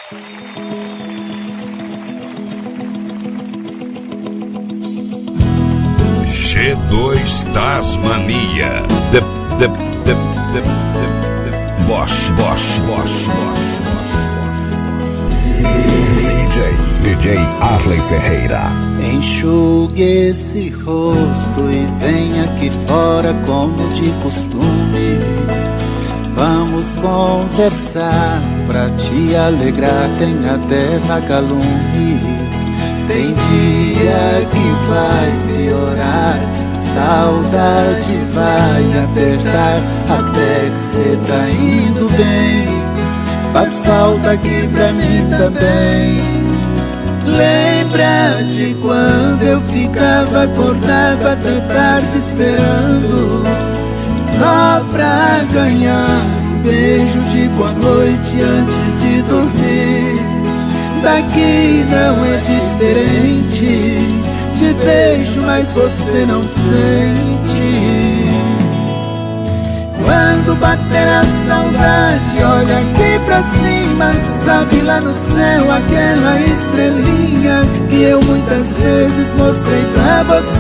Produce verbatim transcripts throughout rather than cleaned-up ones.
G dois Tasmania. The, the, the, the, the, the Bosch, Bosch, Bosch, Bosch. D J, D J Arley Ferreira. Enxugue esse rosto e venha aqui fora como de costume. Vamos conversar pra te alegrar, tem até vagalumes. Tem dia que vai piorar, saudade vai apertar, até que cê tá indo bem. Faz falta aqui pra mim também. Lembra de quando eu ficava acordado até tarde esperando, só pra ganhar um beijo de boa noite antes de dormir. Daqui não é diferente, te beijo mas você não sente. Quando bater a saudade, olha aqui pra cima, sabe lá no céu aquela estrelinha que eu muitas vezes mostrei pra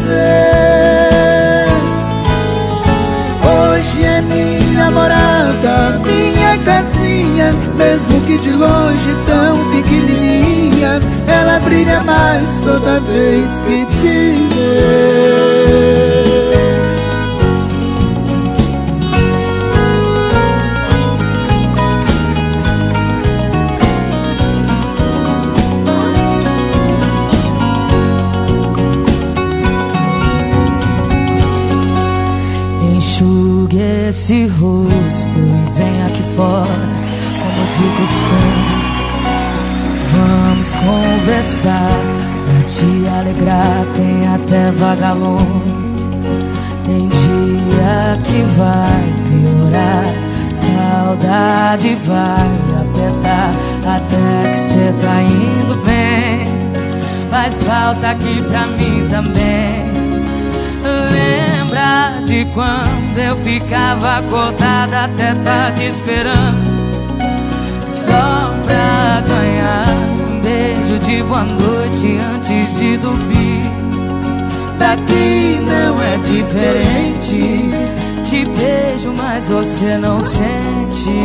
você. Hoje é minha morada, minha casinha, mesmo que de longe tão pequenininha, ela brilha mais toda vez que te vê. Enxugue esse rosto e vem aqui fora, como de costume. Vamos conversar pra te alegrar, tem até vagalume. Tem dia que vai piorar, saudade vai apertar, até que cê tá indo bem. Faz falta aqui pra mim também. Lembra de quando eu ficava acordada até tarde esperando, só pra ganhar um beijo de boa noite antes de dormir. Daqui não é diferente, te beijo mas você não sente.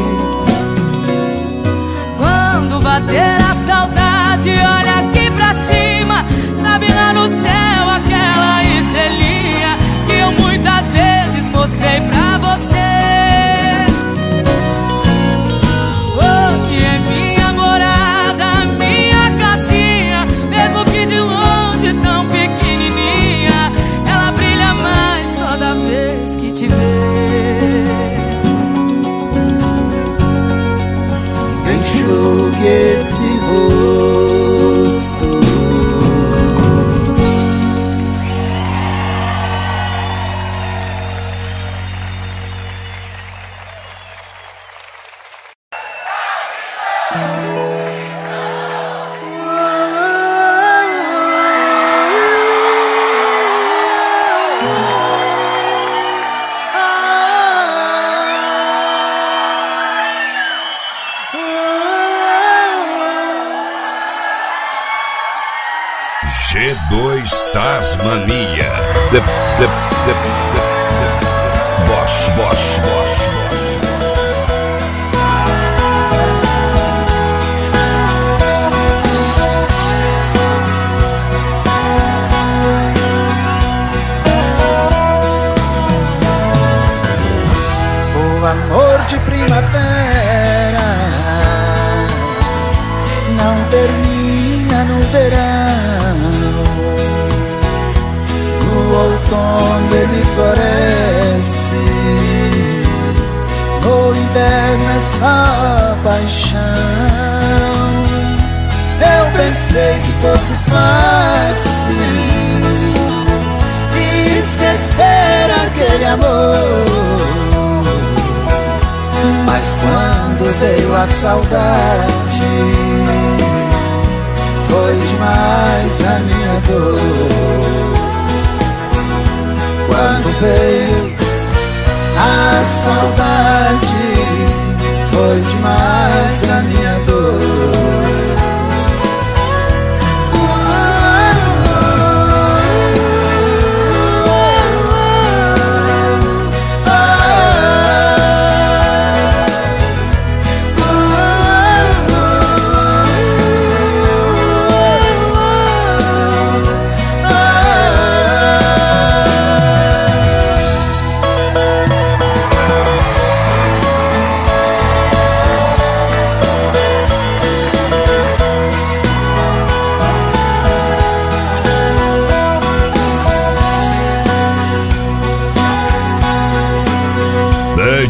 Quando bater a saudade, olha aqui pra cima, sabe lá no céu aquela estrelinha que eu muitas vezes mostrei pra você. Hoje é minha morada, minha casinha, mesmo que de longe tão pequenininha, ela brilha mais toda vez que te vê. Enxugue esse rosto. G dois Tasmania. The, the, the, the, the Bosch, Bosch, Bosch. O amor de primavera não termina no verão. No outono ele floresce, no inverno é só paixão. Eu pensei que fosse fácil esquecer aquele amor, mas quando veio a saudade, foi demais a minha dor. Quando veio a saudade, foi demais a minha dor.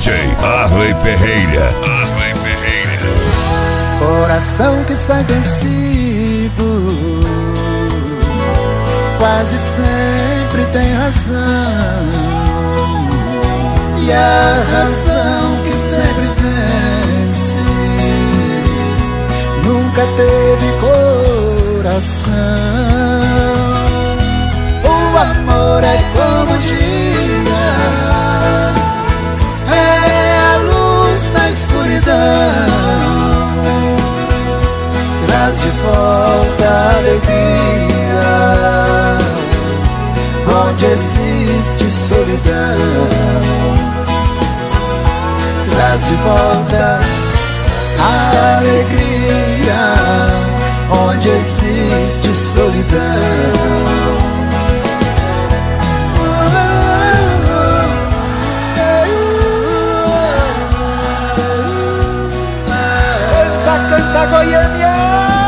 J Arley Ferreira. Arley Ferreira. Coração que sai vencido quase sempre tem razão, e a razão que sempre vence nunca teve coração. O amor é como um dia, é a luz na escuridão, traz de volta a alegria onde existe solidão, traz de volta a alegria onde existe solidão. Canta Goiânia.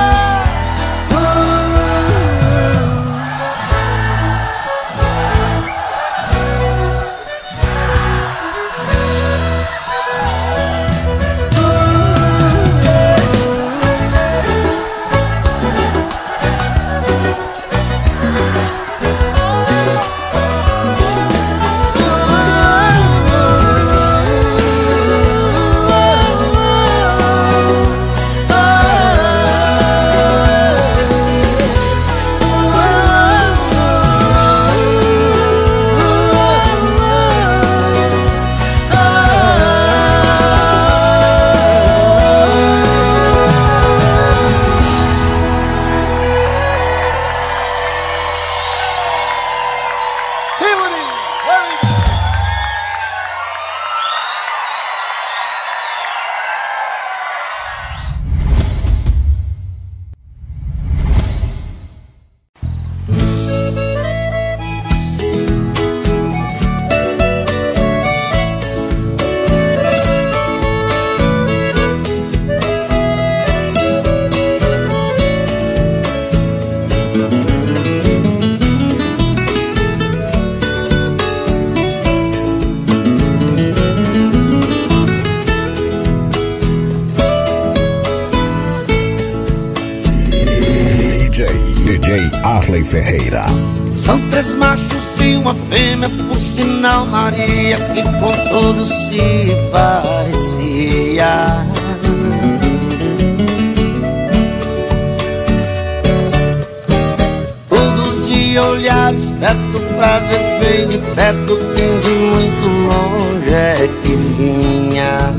D J Arley Ferreira. São três machos e uma fêmea, por sinal Maria, que com todos se parecia. Todos de olhares perto pra ver bem de perto quem de muito longe é que vinha.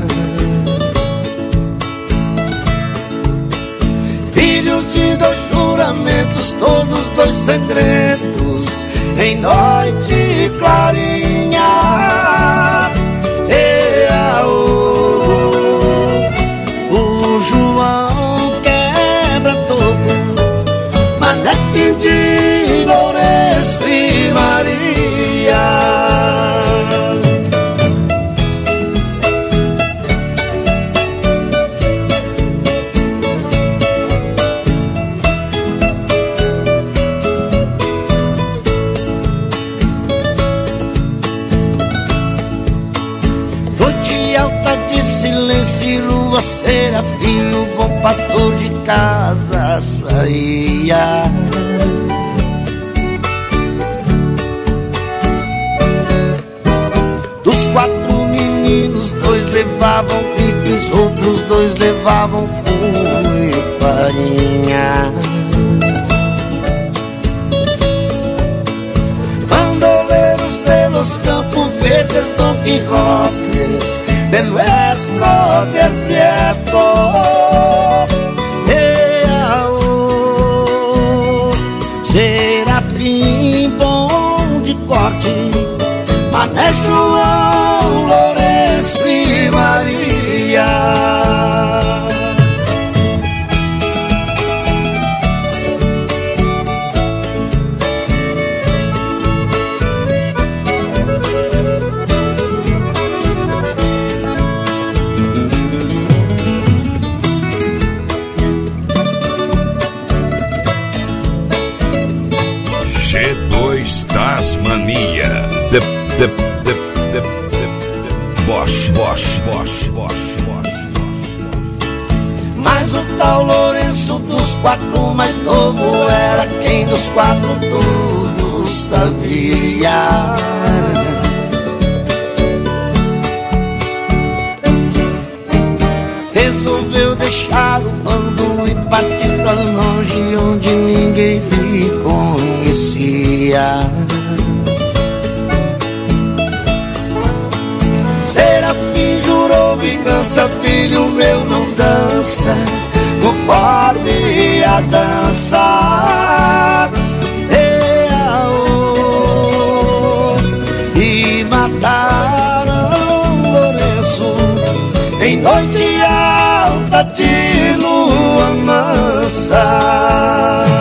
Filhos de dois juramentos, todos dois segredos, em noite clarinha. Ea, oh, o João quebra todo, Manete de Lourenço e Maria. Lua serafim, o bom pastor de casa saía. Dos quatro meninos, dois levavam picles, outros dois levavam fumo e farinha. Bandoleiros de los Campos Verdes, Don Quijotes de nuestro desierto. Ea, oh, serafim bom de corte, Mané João, Lourenço e Maria. Tasmania. De, de, de, de, de, Bosch, Bosch, Bosch, Bosch, Bosch. Mas o tal Lourenço dos quatro mais novo era quem dos quatro tudo sabia. Resolveu deixar o bando e partir pra longe onde ninguém lhe conhecia. Serafim jurou vingança, filho meu não dança conforme a dança. E mataram Lourenço em noite alta de lua mansa.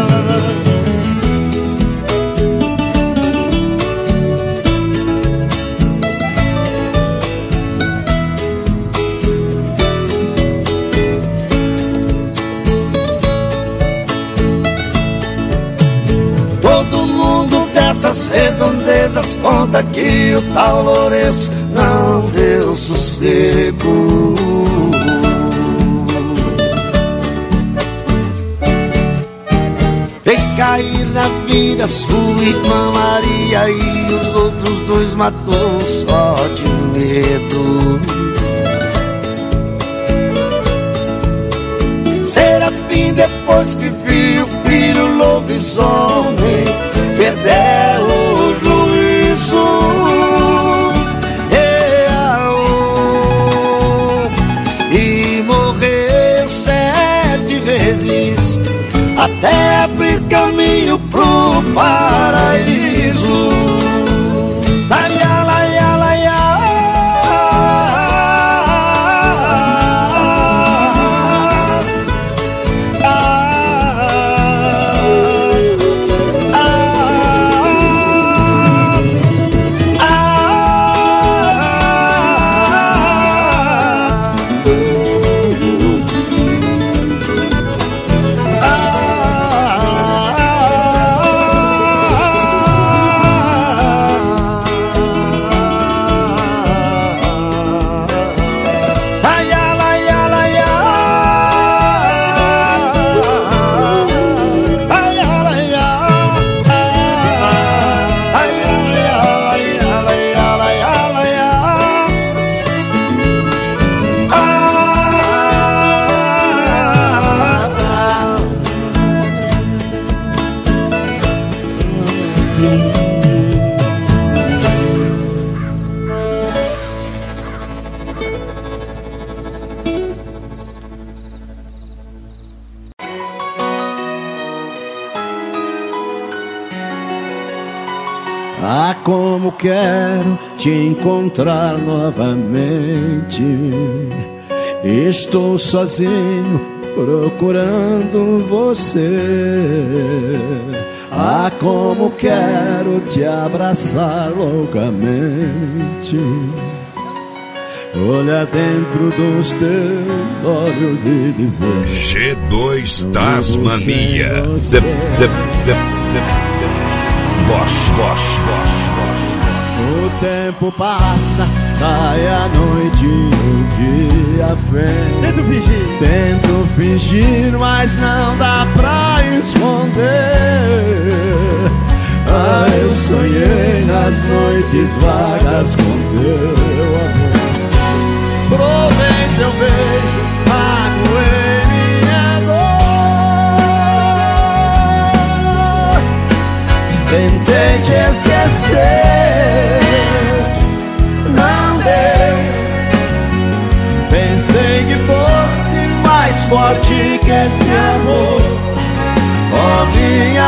Todo mundo dessas redondezas conta que o tal Lourenço não deu sossego. Fez cair na vida sua irmã Maria e os outros dois matou só de medo. Serafim, depois que viu o filho lobisomem, perdeu o juízo. E morreu sete vezes até abrir caminho pro paraíso. Laia, laia, laia. Ah, como quero te encontrar novamente. Estou sozinho procurando você. Ah, como quero te abraçar loucamente. Olhar dentro dos teus olhos e dizer: G dois Tasmania. The, the, the, the, Bosch, Bosch, Bosch, Bosch. O tempo passa, cai a noite, o dia vem. Tento fingir. Tento fingir, mas não dá pra esconder. Ah, eu sonhei nas noites vagas com teu amor. Provei teu beijo, magoei minha dor. Tentei te esquecer, não deu. Pensei que fosse mais forte que esse amor, oh minha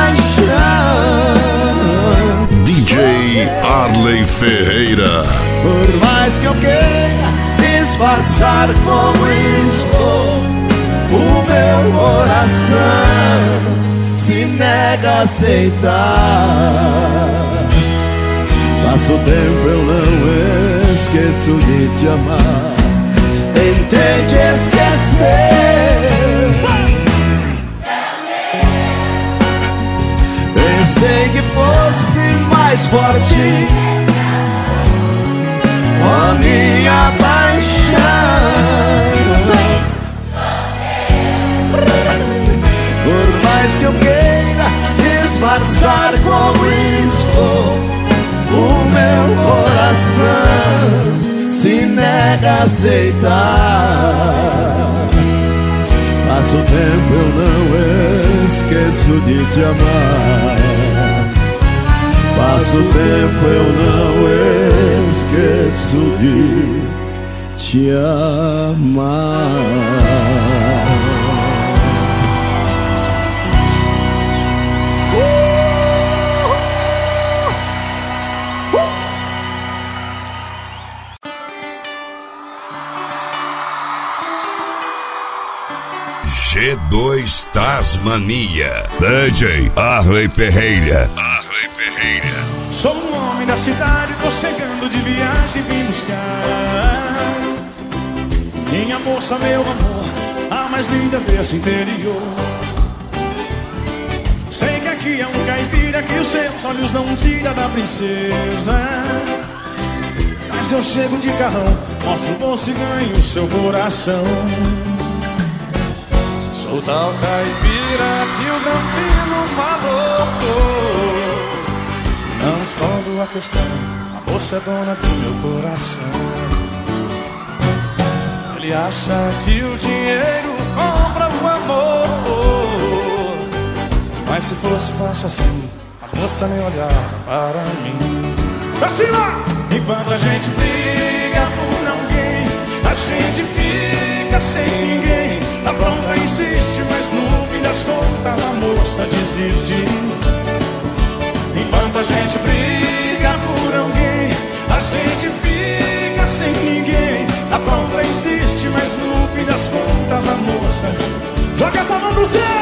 paixão. D J Arley Ferreira. Por mais que eu queira disfarçar como estou, o meu coração se nega a aceitar. Passo o tempo, eu não esqueço de te amar. Tentei te esquecer, pensei que fosse mais forte, oh ó minha paixão. Por mais que eu queira disfarçar como estou, o meu coração se nega a aceitar. Passa o tempo, eu não esqueço de te amar. Passa o tempo, eu não esqueço de te amar. G dois Tasmania, D J Arley Ferreira. Arley Ferreira. Sou um homem da cidade, tô chegando de viagem, vim buscar minha moça, meu amor, a mais linda desse interior. Sei que aqui é um caipira que os seus olhos não tira da princesa, mas eu chego de carrão, mostro o bolso e ganho o seu coração. Sou tal caipira que o Granfino falou. Não escondo a questão, a moça é dona do meu coração. Ele acha que o dinheiro compra o amor, mas se fosse fácil assim, a moça nem olhava para mim. Pra cima! Enquanto a gente briga por alguém, a gente fica sem ninguém. A bronca insiste, mas no fim das contas a moça desiste. Enquanto a gente briga por alguém, a gente fica sem ninguém. A bronca insiste, mas no fim das contas a moça joga essa mão pro céu.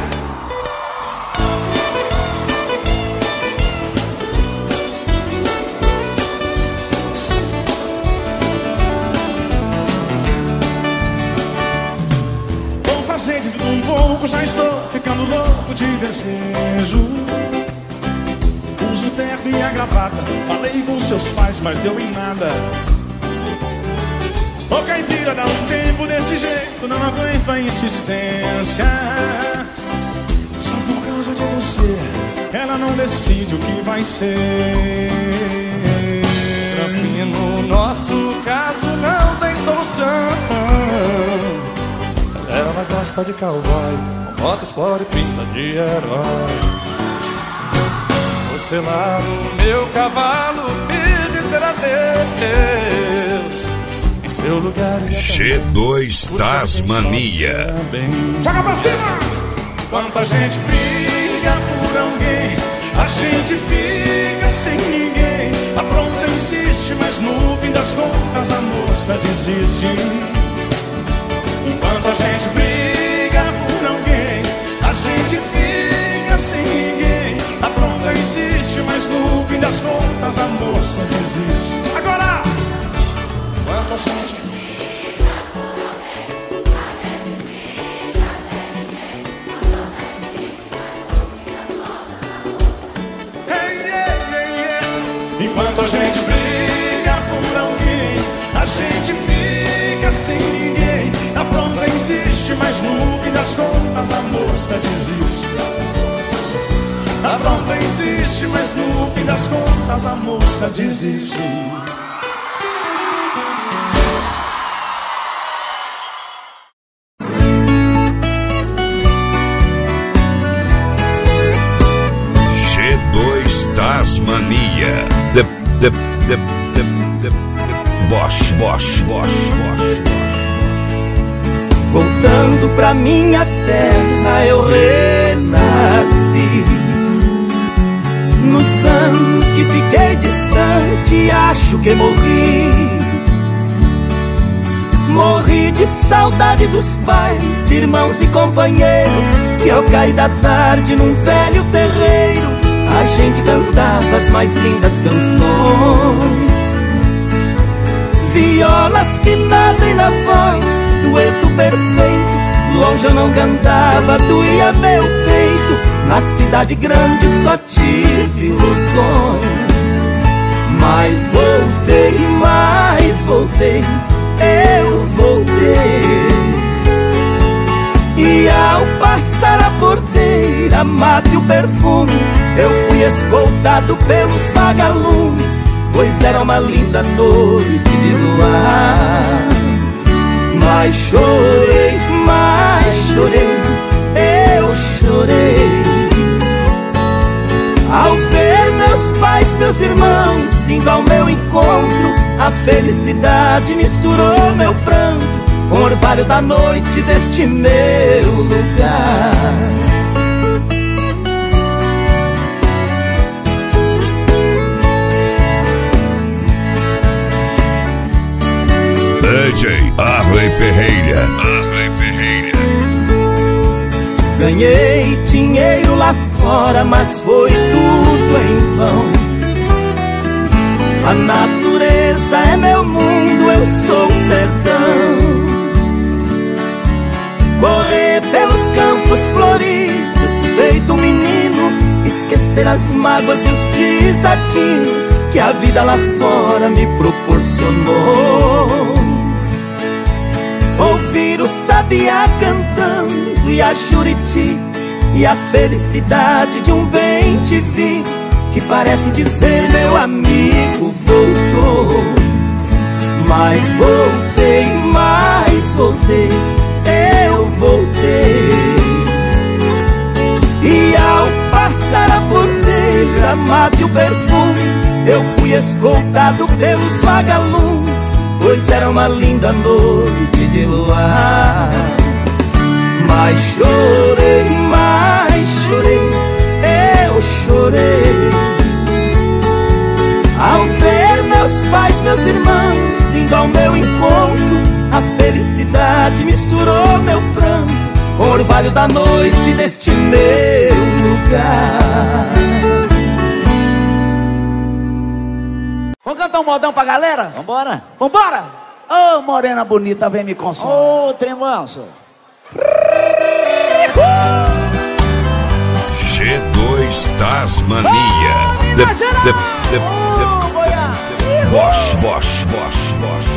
De tudo um pouco, já estou ficando louco de desejo. Uso terno e a gravata, falei com seus pais, mas deu em nada. Ô caipira, dá um tempo desse jeito, não aguento a insistência. Só por causa de você, ela não decide o que vai ser. No nosso caso não tem solução. Ela gosta de cowboy, com moto sport e pinta de herói. Você lá no meu cavalo me dizer adeus. Em seu lugar G dois Tasmania. Joga pra cima! Enquanto a gente briga por alguém, a gente fica sem ninguém. A bronca insiste, mas no fim das contas a moça desiste. Enquanto a gente briga por alguém, a gente fica sem ninguém. A bronca insiste, mas no fim das contas a moça desiste. Agora! Enquanto a gente briga por alguém, a gente fica sem ninguém. A bronca insiste, mas no fim das contas a moça desiste. Hey, yeah, yeah, yeah. Enquanto a gente briga por alguém, a gente fica sem ninguém. A bronca insiste, mas no fim das contas a moça desiste. A bronca insiste, mas no fim das contas a moça desiste. G dois Tasmania. The, the, the, the, the, the Bosch, Bosch, Bosch, Bosch. Voltando pra minha terra eu renasci. Nos anos que fiquei distante acho que morri. Morri de saudade dos pais, irmãos e companheiros, que ao cair da tarde num velho terreiro a gente cantava as mais lindas canções. Viola afinada e na voz, dueto perfeito. Longe eu não cantava, doía meu peito. Na cidade grande só tive ilusões. Mas voltei mais voltei, eu voltei. E ao passar a porteira, mate o perfume, eu fui escoltado pelos vagalumes, pois era uma linda noite de luar. Mas chorei, mas chorei, eu chorei ao ver meus pais, meus irmãos vindo ao meu encontro. A felicidade misturou meu pranto com o orvalho da noite deste meu lugar. D J Arley Ferreira. Arley Ferreira. Ganhei dinheiro lá fora, mas foi tudo em vão. A natureza é meu mundo, eu sou o sertão. Correr pelos campos floridos, feito um menino, esquecer as mágoas e os desatinos que a vida lá fora me proporcionou. Ouvir o sabiá cantando e a juriti, e a felicidade de um bem-te-vi que parece dizer meu amigo voltou. Mas voltei, mas voltei, eu voltei. E ao passar a porteira, mate o perfume, eu fui escoltado pelos vagalumes, pois era uma linda noite de luar. Mas chorei, mas chorei, eu chorei ao ver meus pais, meus irmãos vindo ao meu encontro. A felicidade misturou meu pranto com o orvalho da noite deste meu lugar. Vamos cantar um modão pra galera? Vambora. Vambora! Ô, oh, morena bonita, vem me consolar. Ô, oh, tremanço. G dois Tasmania. Oh, de, de, de, de, Bosch, Bosch, Bosch, Bosch.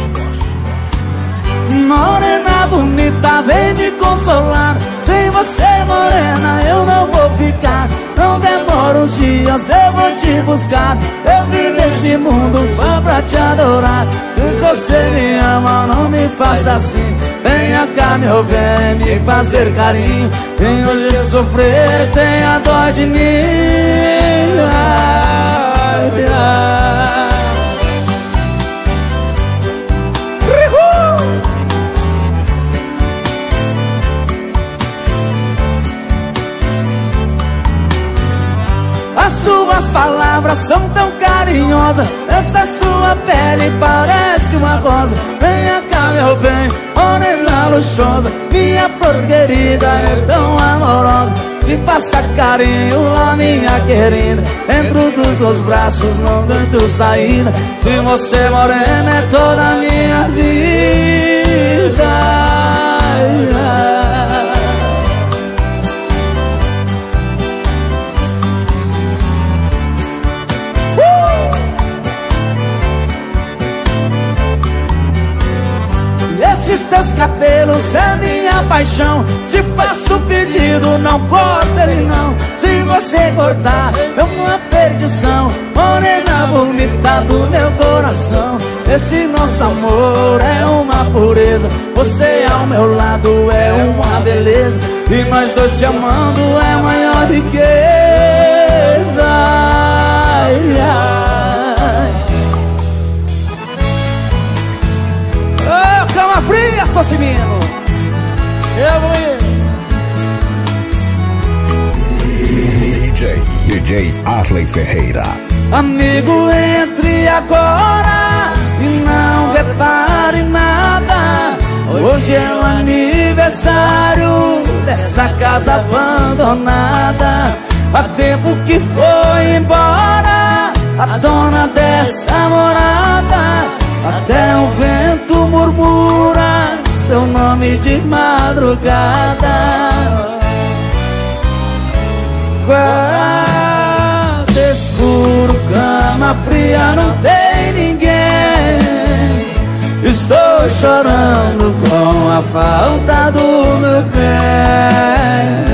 Morena bonita, vem me consolar. Sem você, morena, eu não vou ficar. Não demora uns dias, eu vou te buscar. Eu vim nesse mundo só pra te adorar. Se você me ama, não me faça assim. Venha cá, meu bem, me fazer carinho. Vem hoje sofrer, tenha dó de mim. Ai, ai. As suas palavras são tão carinhosas, essa sua pele parece uma rosa. Venha cá, meu bem, morena luxuosa, minha flor querida é tão amorosa. Me faça carinho, a minha querida, dentro dos seus braços não tanto saída. Se você, morena, é toda a minha vida. Ai, ai. Esses seus cabelos é minha paixão. Te faço um pedido, não corta ele não. Se você cortar, é uma perdição. Morena bonita do meu coração, esse nosso amor é uma pureza. Você ao meu lado é uma beleza, e nós dois te amando é a maior riqueza. Ai, ai. Cama fria, Socimino. Eu vou ir. D J D J Arley Ferreira. Amigo, entre agora e não repare nada. Hoje é o aniversário dessa casa abandonada. Há tempo que foi embora a dona dessa morada. Até o vento murmura seu nome de madrugada. Quarto escuro, cama fria, não tem ninguém. Estou chorando com a falta do meu bem.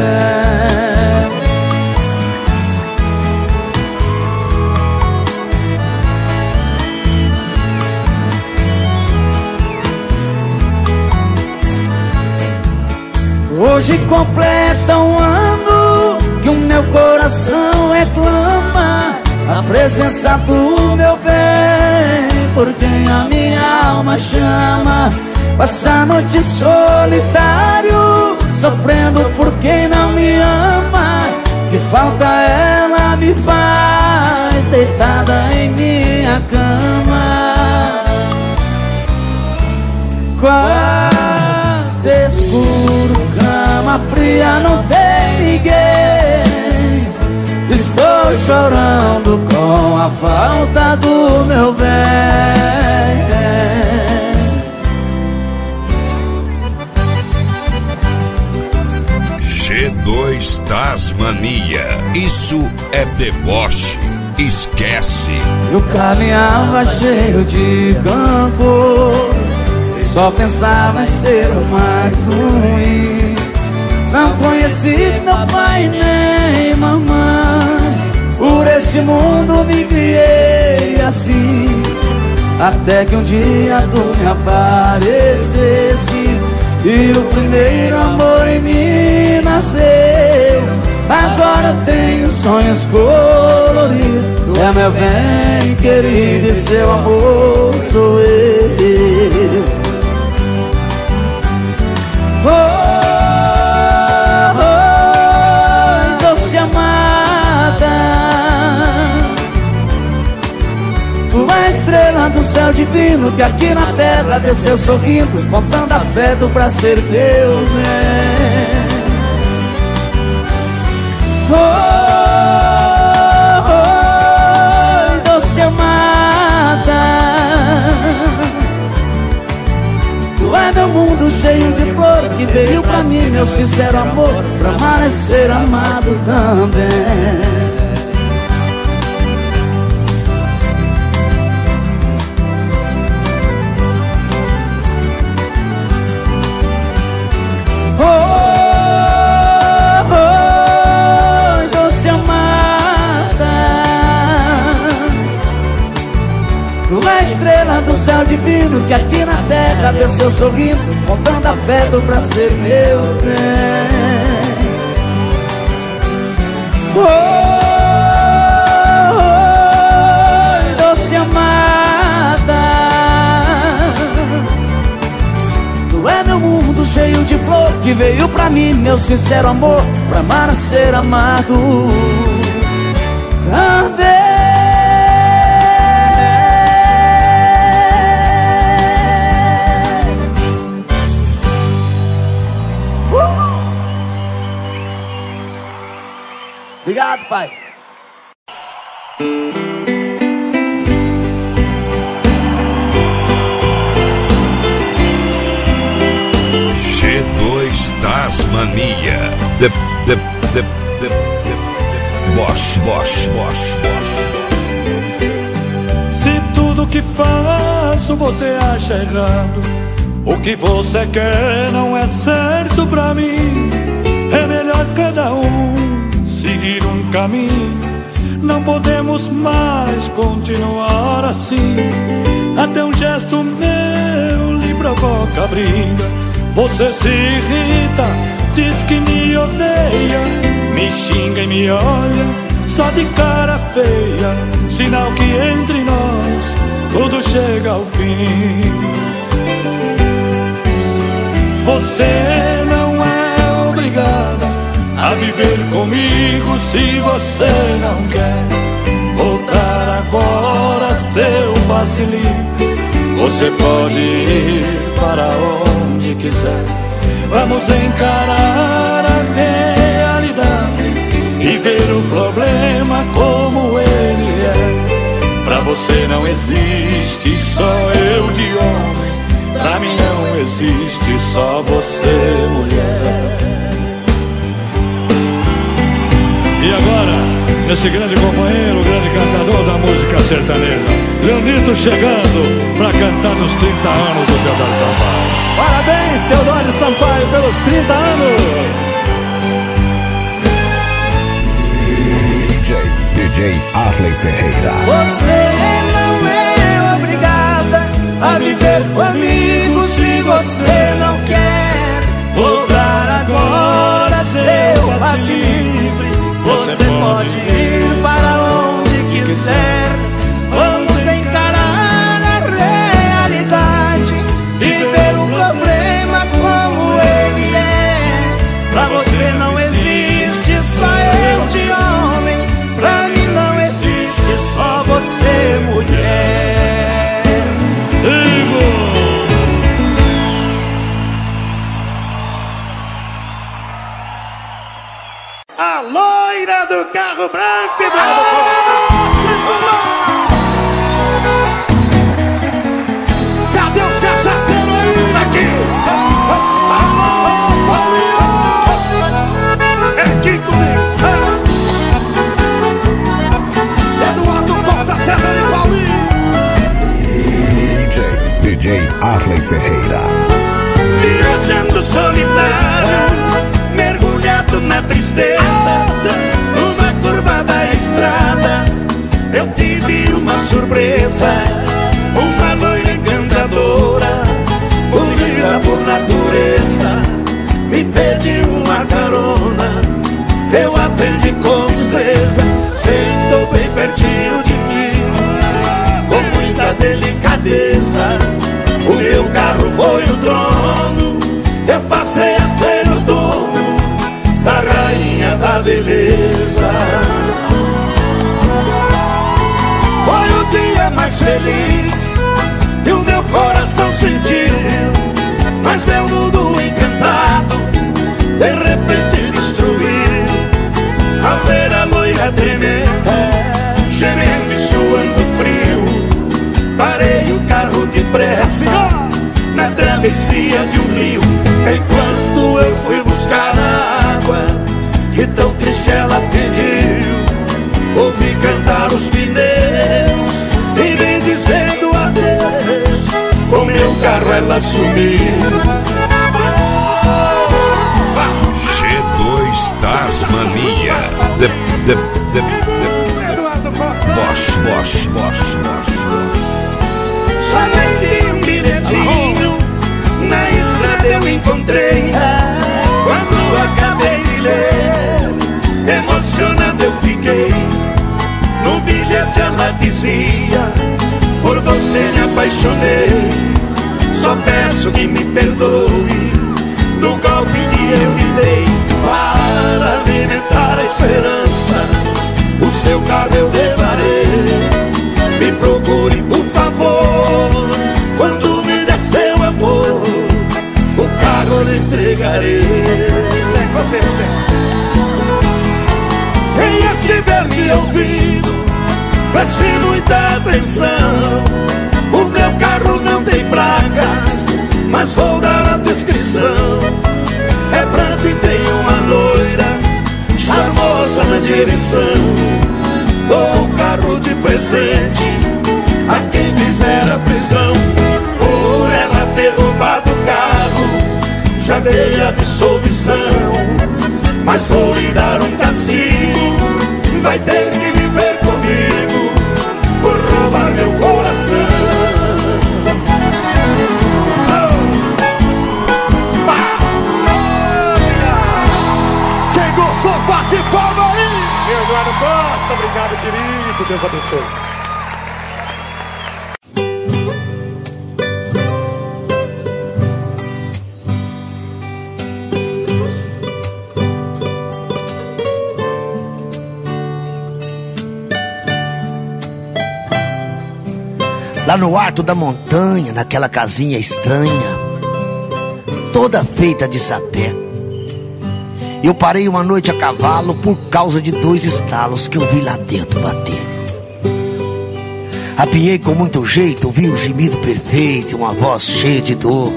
Hoje completa um ano que o meu coração reclama a presença do meu bem, por quem a minha alma chama. Passa a noite solitário, sofrendo por quem não me ama. Que falta ela me faz, deitada em minha cama. Quarto escuro, cama fria, não tem ninguém. Estou chorando com a falta do meu bem. G dois Tasmania, isso é deboche, esquece. Eu caminhava cheio de campo, só pensava em ser o mais ruim. Não conheci meu pai nem mamãe, por esse mundo me criei assim. Até que um dia tu me aparecestes e o primeiro amor em mim nasceu. Agora eu tenho sonhos coloridos, é meu bem querido e seu amor sou eu. Oh, oh, oh, doce amada, tu é a estrela do céu divino que aqui na terra desceu sorrindo, contando afeto pra ser teu bem. Oh, oh, oh, doce amada, tu é meu mundo cheio de flor que veio pra mim, meu sincero amor, pra amar é ser amado também. Estrela do céu divino que aqui na terra desceu sorrindo, contando afeto pra ser meu bem. Oh, oh, oh, doce amada, tu é meu mundo cheio de flor que veio pra mim, meu sincero amor, pra amar e ser amado também. Obrigado, pai. G dois Tasmania. De, de, de, de, de, de. Bosch, Bosch, Bosch, Bosch. Se tudo que faço você acha errado, o que você quer não é certo pra mim. É melhor cada um seguir um caminho, não podemos mais continuar assim. Até um gesto meu lhe provoca briga. Você se irrita, diz que me odeia, me xinga e me olha só de cara feia, sinal que entre nós tudo chega ao fim. Você não é obrigada a viver comigo se você não quer voltar agora, seu facilite. Você pode ir para onde quiser. Vamos encarar a realidade e ver o problema como ele é. Pra você não existe só eu de homem, pra mim não existe só você mulher. E agora, esse grande companheiro, o grande cantador da música sertaneja, Leonito chegando pra cantar nos trinta anos do Teodoro Sampaio. Parabéns, Teodoro Sampaio, pelos trinta anos. D J, D J Arley Ferreira. Você não é obrigada a viver comigo se você não quer. Vou dar agora seu passe livre. Você pode ir para onde quiser. Vamos encarar a realidade e ver o problema como ele é. Pra você não existe só eu de homem. Pra mim não existe só você, mulher. A loira do carro branco e do cadê os cachaceiros aí? Aqui! Alô, Paulinho! É aqui comigo! Eduardo Costa, César e Paulinho! D J, D J Arley Ferreira. Viajando solitário, mergulhado na tristeza, numa curva da estrada, eu tive uma surpresa. Uma loira encantadora, bonita por natureza, me pediu uma carona. Eu atendi com destreza, sentou bem pertinho de mim, com muita delicadeza. O meu carro foi o trono, eu passei a ser o dono da rainha da beleza. Foi o dia mais feliz que o meu coração sentiu, mas meu mundo encantado de repente destruiu. Ao ver a loira tremenda, gemendo e suando frio, parei o carro depressa na travessia de um rio. Enquanto eu fui buscar a água que tão triste ela pediu, ouvi cantar os pneus e me dizendo adeus. Com meu carro ela sumiu. G dois Tasmania. De, de, de, de. Bosch, Bosch, Bosch, Bosch. Somente um bilhetinho na estrada eu encontrei. Quando acabei de ler, emocionado eu fiquei. No bilhete ela dizia: por você me apaixonei. Só peço que me perdoe do golpe que eu me dei. Para alimentar a esperança, o seu carro eu levarei. Me procure por favor, quando me der seu amor, o carro eu lhe entregarei. Você, você. Quem estiver me ouvindo, preste muita atenção. O meu carro não tem placas, mas vou dar a descrição. É branco e tem uma loira charmosa na direção. Dou o carro de presente a quem fizer a prisão. Por ela ter roubado o carro, já dei absolvição, mas vou lhe dar um castigo. Vai ter que viver comigo por roubar meu coração. Quem gostou, bate palma aí! Eduardo Costa, obrigado, querido. Deus abençoe. Lá no alto da montanha, naquela casinha estranha, toda feita de sapé, eu parei uma noite a cavalo por causa de dois estalos que eu vi lá dentro bater. Apiei com muito jeito, ouvi o gemido perfeito e uma voz cheia de dor.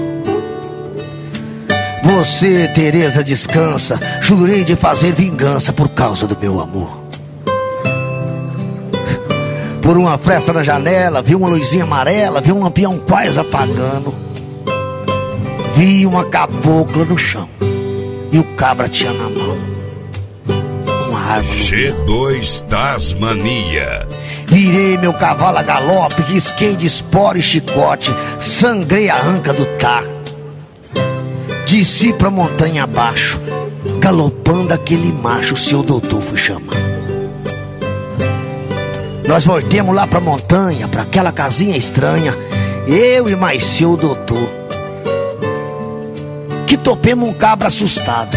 Você, Teresa, descansa, jurei de fazer vingança por causa do meu amor. por uma fresta na janela, vi uma luzinha amarela, vi um lampião quase apagando. Vi uma cabocla no chão e o cabra tinha na mão uma arma. G dois Tasmania. Virei meu cavalo a galope, risquei de espora e chicote, sangrei a anca do tar. Desci pra montanha abaixo, galopando aquele macho, o seu doutor foi chamar. Nós voltemos lá pra montanha, pra aquela casinha estranha, eu e mais seu doutor, que topemos um cabra assustado,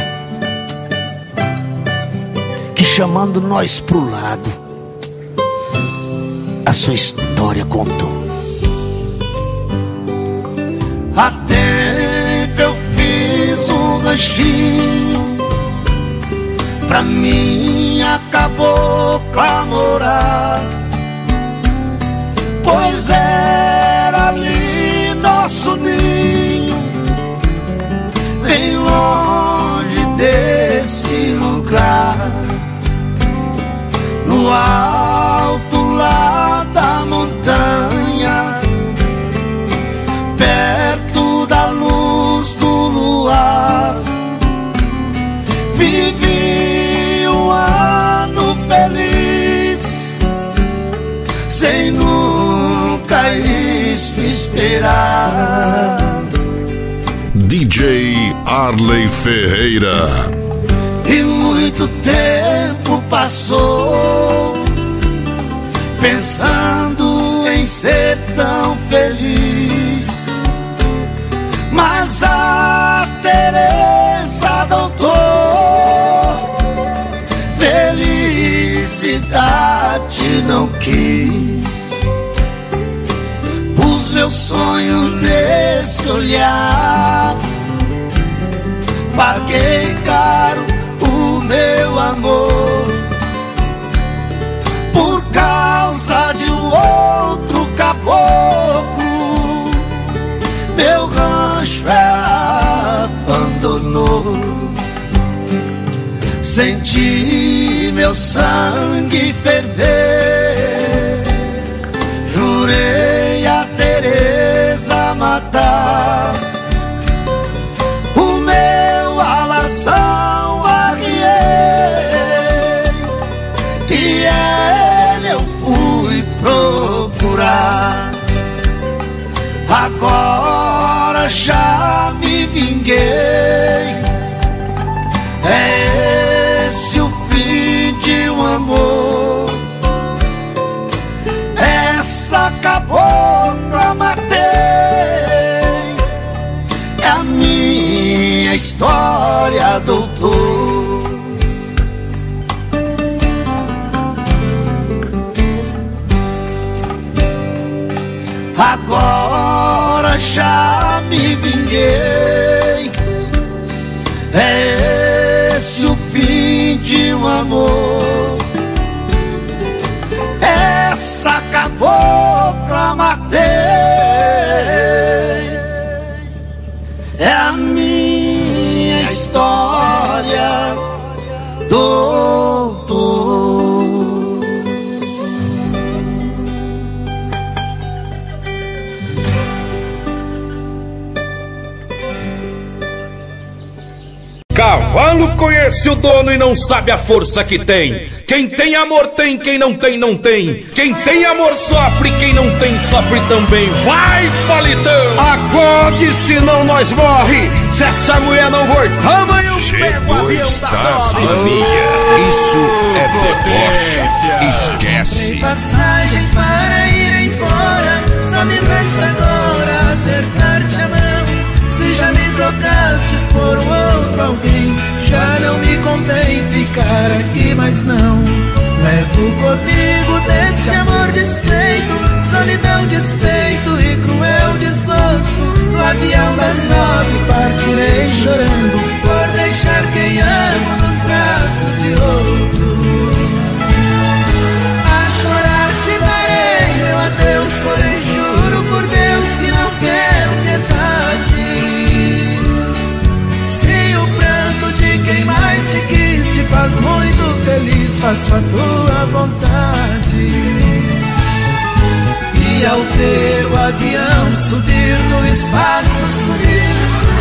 que chamando nós pro lado, a sua história contou. Há tempo eu fiz um ranchinho pra minha cabocla morar, pois era ali nosso ninho, bem longe desse lugar, no alto lá da montanha, perto da luz do luar. Vivi um ano feliz, sem nunca isso esperar. D J Arley Ferreira. E muito tempo passou, pensando em ser tão feliz, mas a Teresa doutor, felicidade não quis. Pus meu sonho nesse olhar, paguei caro o meu amor, por causa de um outro caboclo, meu rancho ela abandonou. Senti meu sangue ferver, jurei a Teresa matar, o meu alazão arriei, e ele eu fui procurar. Agora já me vinguei, é esse o fim de um amor. Essa cabocla matei, é a minha história, doutor. Agora já me vinguei, é esse o fim de um amor. Essa cabocla matei, é a minha história, doutor. Cavalo conhece o dono e não sabe a força que tem. Quem tem amor tem, quem não tem, não tem. Quem tem amor sofre, quem não tem, sofre também. Vai, Palitão! Acorde, senão nós morre. Se essa mulher não voltar, amanhã eu pego o avião da Tasmania. Isso é deboche. Esquece. Tem passagem para ir embora, só me resta agora apertar-te a mão. Se já me trocastes por um outro alguém, já não me convém ficar aqui, mas não. Levo comigo desse amor desfeito, solidão, despeito e cruel desgosto. No avião das nove partirei chorando, por deixar quem amo nos braços de outro. A chorar te darei meu adeus, porém juro por Deus que não quero piedade. Se o pranto de quem mais te quis te faz muito feliz, faço a tua vontade. E ao ver o avião subir no espaço, sumir,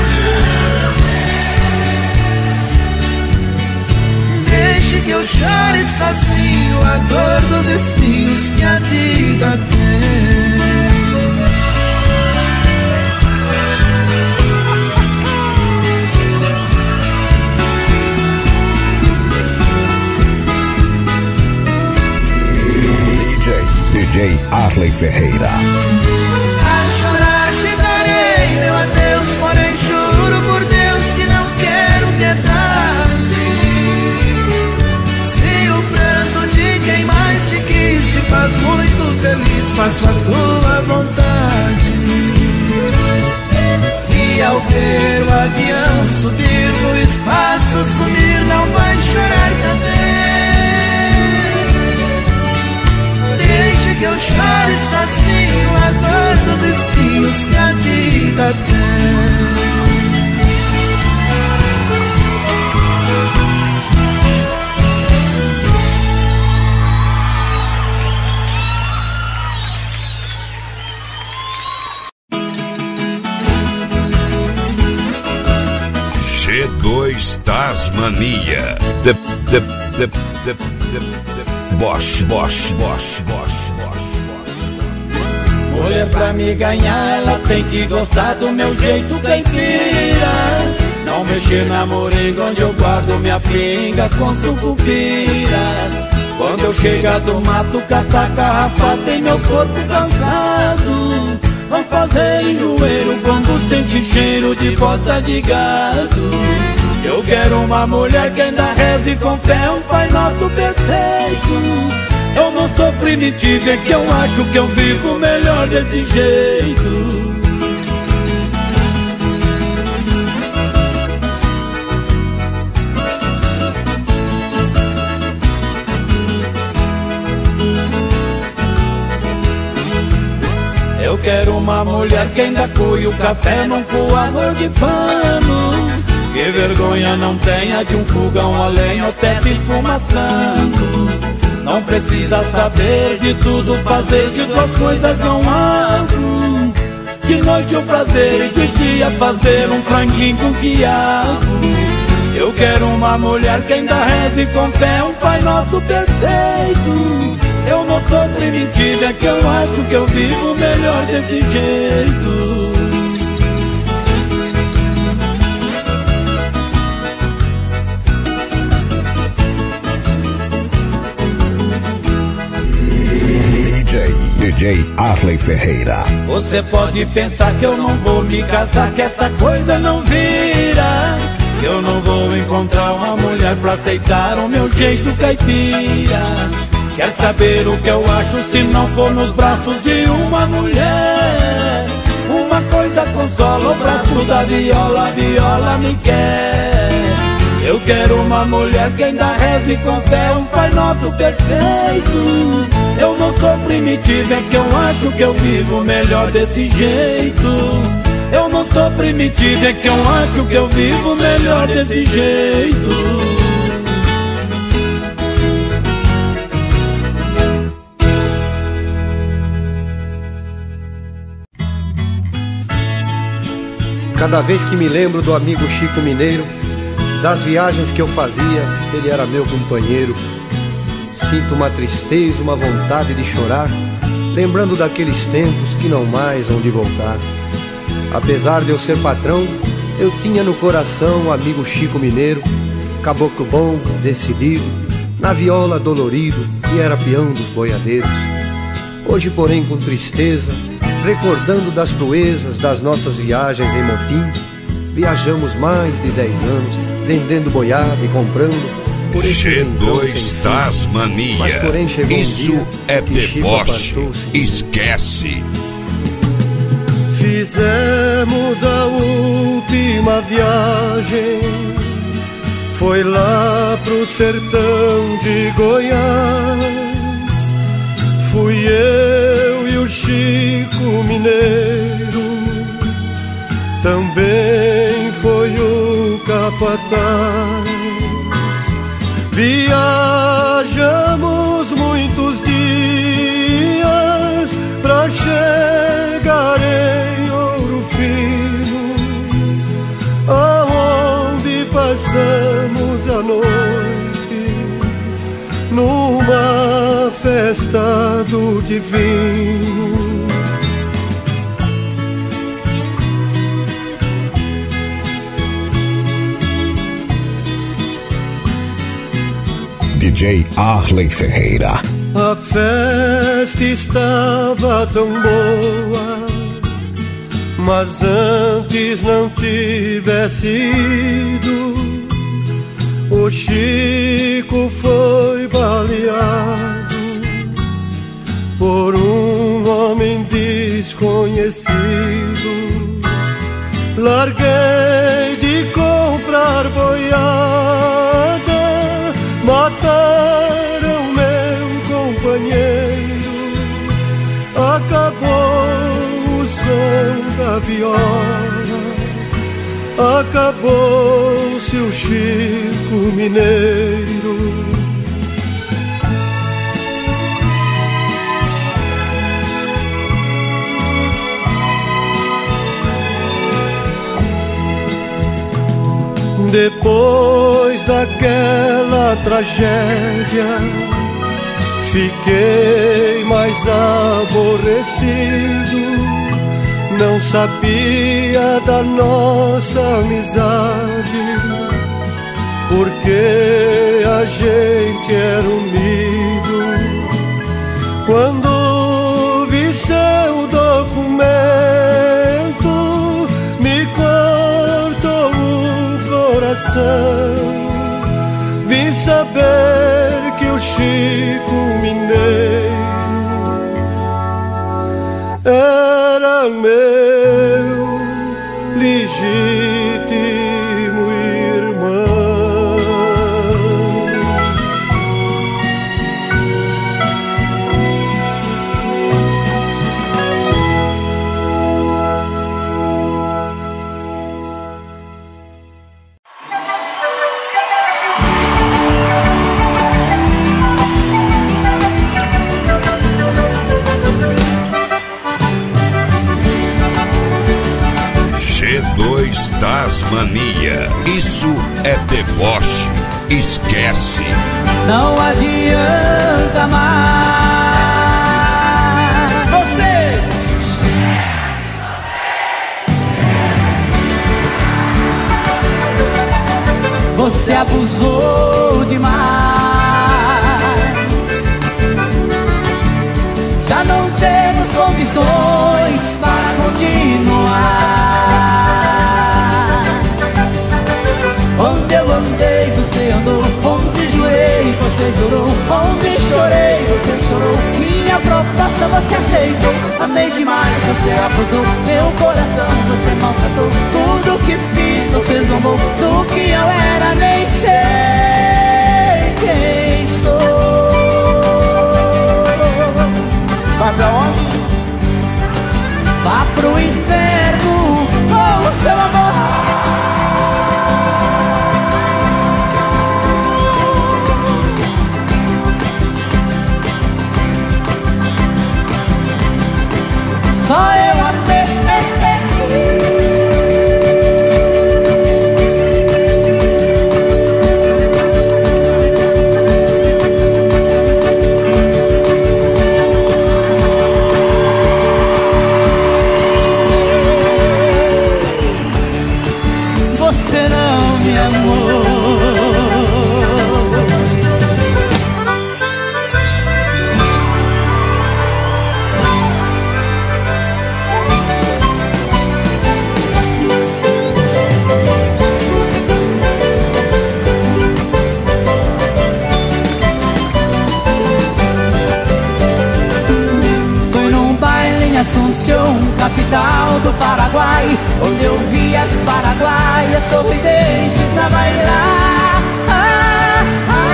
deixe que eu chore sozinho a dor dos espinhos que a vida tem. D J Arley Ferreira. A chorar te darei meu adeus, porém juro por Deus que não quero piedade. Se o pranto de quem mais te quis te faz muito feliz, faço a tua vontade. E ao ver o avião subir no espaço, sumir, não vai chorar também. Deixe que eu chore sozinho a dor dos espinhos que a vida tem. G dois Tasmania. De, de, de, de, de, de. Bosch, Bosch, Bosch, Bosch, Bosch, Bosch. Mulher pra me ganhar, ela tem que gostar do meu jeito caipira. Não mexer na moringa onde eu guardo minha pinga com sucupira. Quando eu chegar do mato, catar carrapato tem meu corpo cansado. Não fazer enjoeiro quando sente cheiro de bosta de gado. Eu quero uma mulher que ainda reze com fé um Pai Nosso perfeito. Eu não sou primitivo, é que eu acho que eu vivo melhor desse jeito. Eu quero uma mulher que ainda coe o café num coador de pano. Que vergonha não tenha de um fogão a lenha ou teto esfumaçando. Não precisa saber de tudo, fazer de duas coisas não abro. De noite o prazer e de dia fazer um franguinho com quiabo. Eu quero uma mulher que ainda reze com fé um Pai Nosso perfeito. Eu não sou primitivo, é que eu acho que eu vivo melhor desse jeito. D J Arley Ferreira. Você pode pensar que eu não vou me casar, que essa coisa não vira. Eu não vou encontrar uma mulher pra aceitar o meu jeito caipira. Quer saber o que eu acho se não for nos braços de uma mulher? Uma coisa consola, o braço da viola, a viola me quer. Eu quero uma mulher que ainda reze com fé um Pai Nosso perfeito. Eu não sou primitivo, é que eu acho que eu vivo melhor desse jeito. Eu não sou primitivo, é que eu acho que eu vivo melhor desse jeito. Cada vez que me lembro do amigo Chico Mineiro, das viagens que eu fazia, ele era meu companheiro. Sinto uma tristeza, uma vontade de chorar, lembrando daqueles tempos que não mais hão de voltar. Apesar de eu ser patrão, eu tinha no coração o amigo Chico Mineiro, caboclo bom, decidido, na viola dolorido, e era peão dos boiadeiros. Hoje, porém, com tristeza, recordando das proezas das nossas viagens em motim, viajamos mais de dez anos, vendendo boiada e comprando. G dois Tasmania. Isso um é deboche. Esquece. Fizemos a última viagem, foi lá pro sertão de Goiás. Fui eu e o Chico Mineiro, também foi o capataz. Viajamos muitos dias pra chegar festa do divino. D J Arley Ferreira. A festa estava tão boa, mas antes não tivesse ido, o Chico foi baleado por um homem desconhecido. Larguei de comprar boiada, mataram meu companheiro, acabou o som da viola, acabou-se o Chico Mineiro. Depois daquela tragédia, fiquei mais aborrecido. Não sabia da nossa amizade, porque a gente era unido. Quando vi seu documento, me cortou o coração. Vim saber que o Chico Mineiro era meu legítimo irmão. Tasmania, isso é deboche, esquece. Não adianta mais. Você Você abusou demais. Já não temos condições para continuar. Onde eu andei, você andou. Onde joei, você chorou. Onde chorei, você chorou. Minha proposta você aceitou. Amei demais, você abusou. Meu coração você maltratou. Tudo que fiz, você zombou. Do que eu era, nem sei quem sou. Vai pra onde? Vá pro inferno com o seu amor. Só eu amei. Você não me amou. Assunção, capital do Paraguai, onde eu vi as paraguaias sorridentes a bailar. Ah,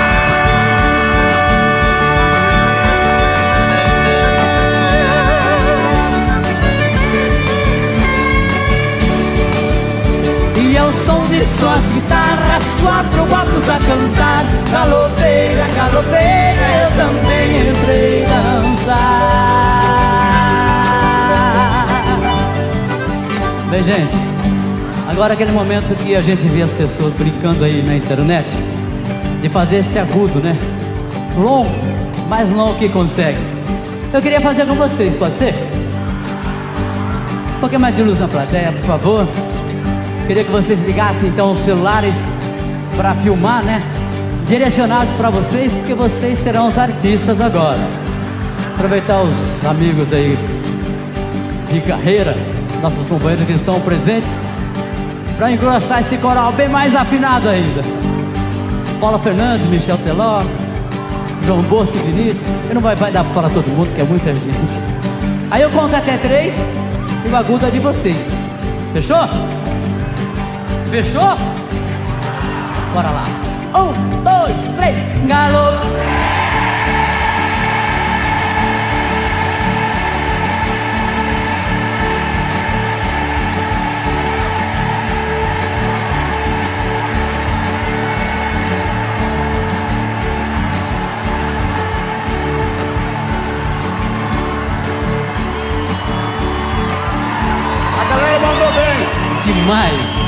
ah. E ao som de suas guitarras, quatro gatos a cantar. Galopeira, galopeira, eu também entrei dançar. Bem, gente, agora aquele momento que a gente vê as pessoas brincando aí na internet de fazer esse agudo, né? Longo, mais longo que consegue. Eu queria fazer com vocês, pode ser? Um pouquinho mais de luz na plateia, por favor. Queria que vocês ligassem então os celulares para filmar, né? Direcionados para vocês, porque vocês serão os artistas agora. Aproveitar os amigos aí de carreira, nossos companheiros que estão presentes, para engrossar esse coral bem mais afinado ainda. Paula Fernandes, Michel Teló, João Bosco e Vinícius. Eu não vai, vai dar para falar todo mundo, que é muita gente. Aí eu conto até três e o agudo é de vocês. Fechou? Fechou? Bora lá. Um, dois, três, galo. A galera mandou bem. Demais.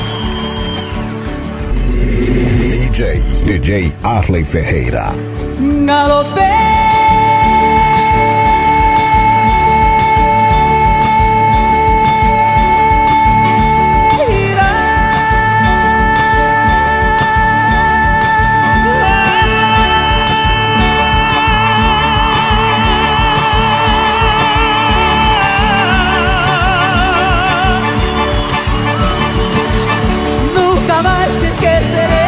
D J, D J Arley Ferreira. Galopei. Nunca mais te esquecerei.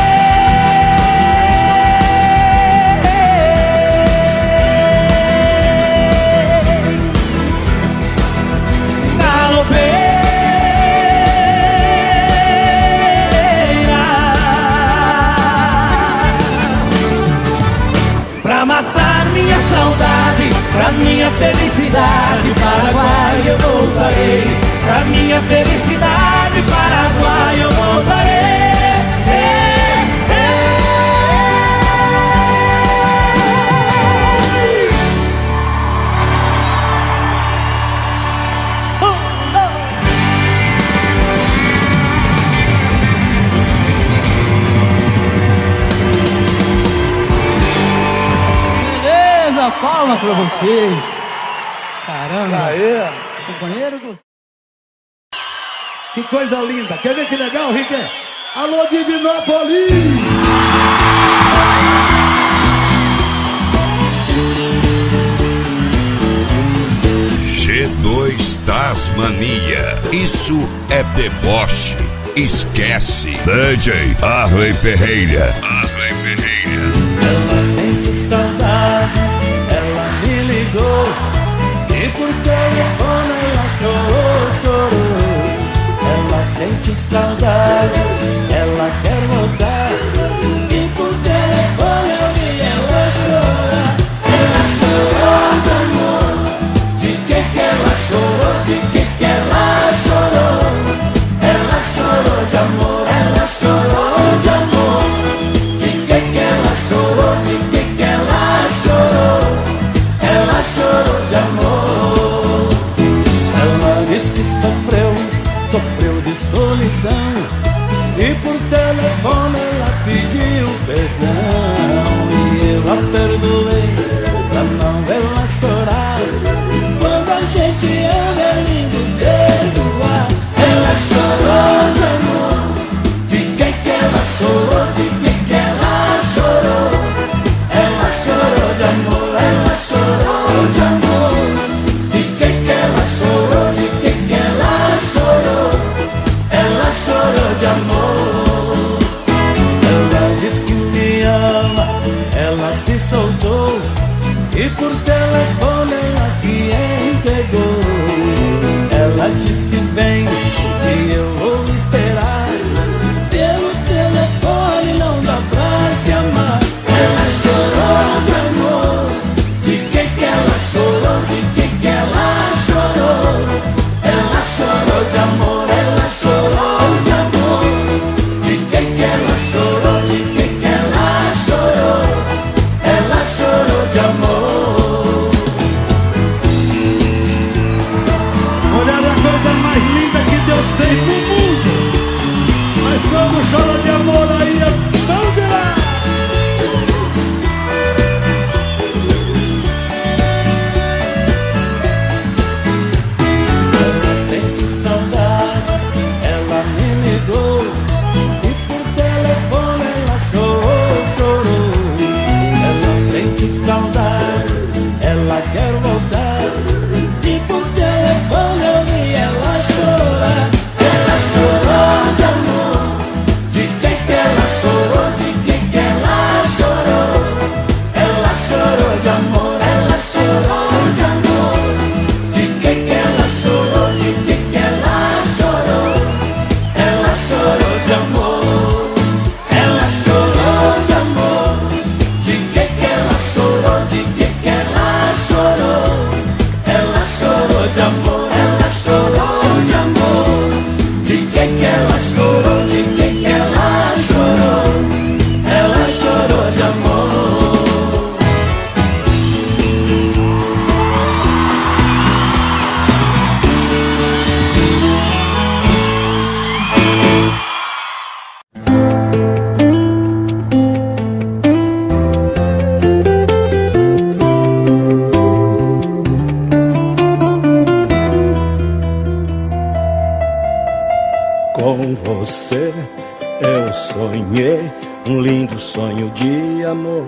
Pra minha felicidade, Paraguai, eu voltarei. Pra minha felicidade, Paraguai, eu voltarei. Beleza, palma pra vocês. Caramba. Aê. Companheiro. Que coisa linda. Quer ver que legal, Rick? Alô, Divinópolis! G dois Tasmania. Isso é deboche. Esquece. D J Arley Ferreira. Arley Ferreira. Ela sente saudade, ela me ligou e por telefone ela chorou, chorou. Ela sente saudade, ela quer voltar e por telefone eu vi ela chorar. Ela chorou de amor, de que que ela chorou, de que que ela chorou. Ela chorou de amor, ela chorou de amor. De que que ela chorou, de que que ela chorou. Ela chorou de amor. Ela disse que sofreu, sofreu de solidão e por telefone ela pediu perdão. E eu a perdoei pra não vê-la chorar. Quando a gente ama é lindo perdoar. Ela chorou de amor, de que que ela chorou, de que que ela chorou. Ela chorou de amor, ela chorou de amor. De que que ela chorou, de que que ela chorou. Ela chorou de amor. Ela diz que me ama, ela se soltou e por telefone ela se entregou. Ela diz que vem e eu vou esperar. Pelo telefone não dá pra te amar. Ela chorou de amor, de que que ela chorou, de que que ela chorou. Ela chorou de amor, ela chorou de amor. De que que ela chorou, de que que ela chorou. Ela chorou de amor. Olha a coisa mais linda que Deus fez no mundo. esquecer, eu sonhei um lindo sonho de amor.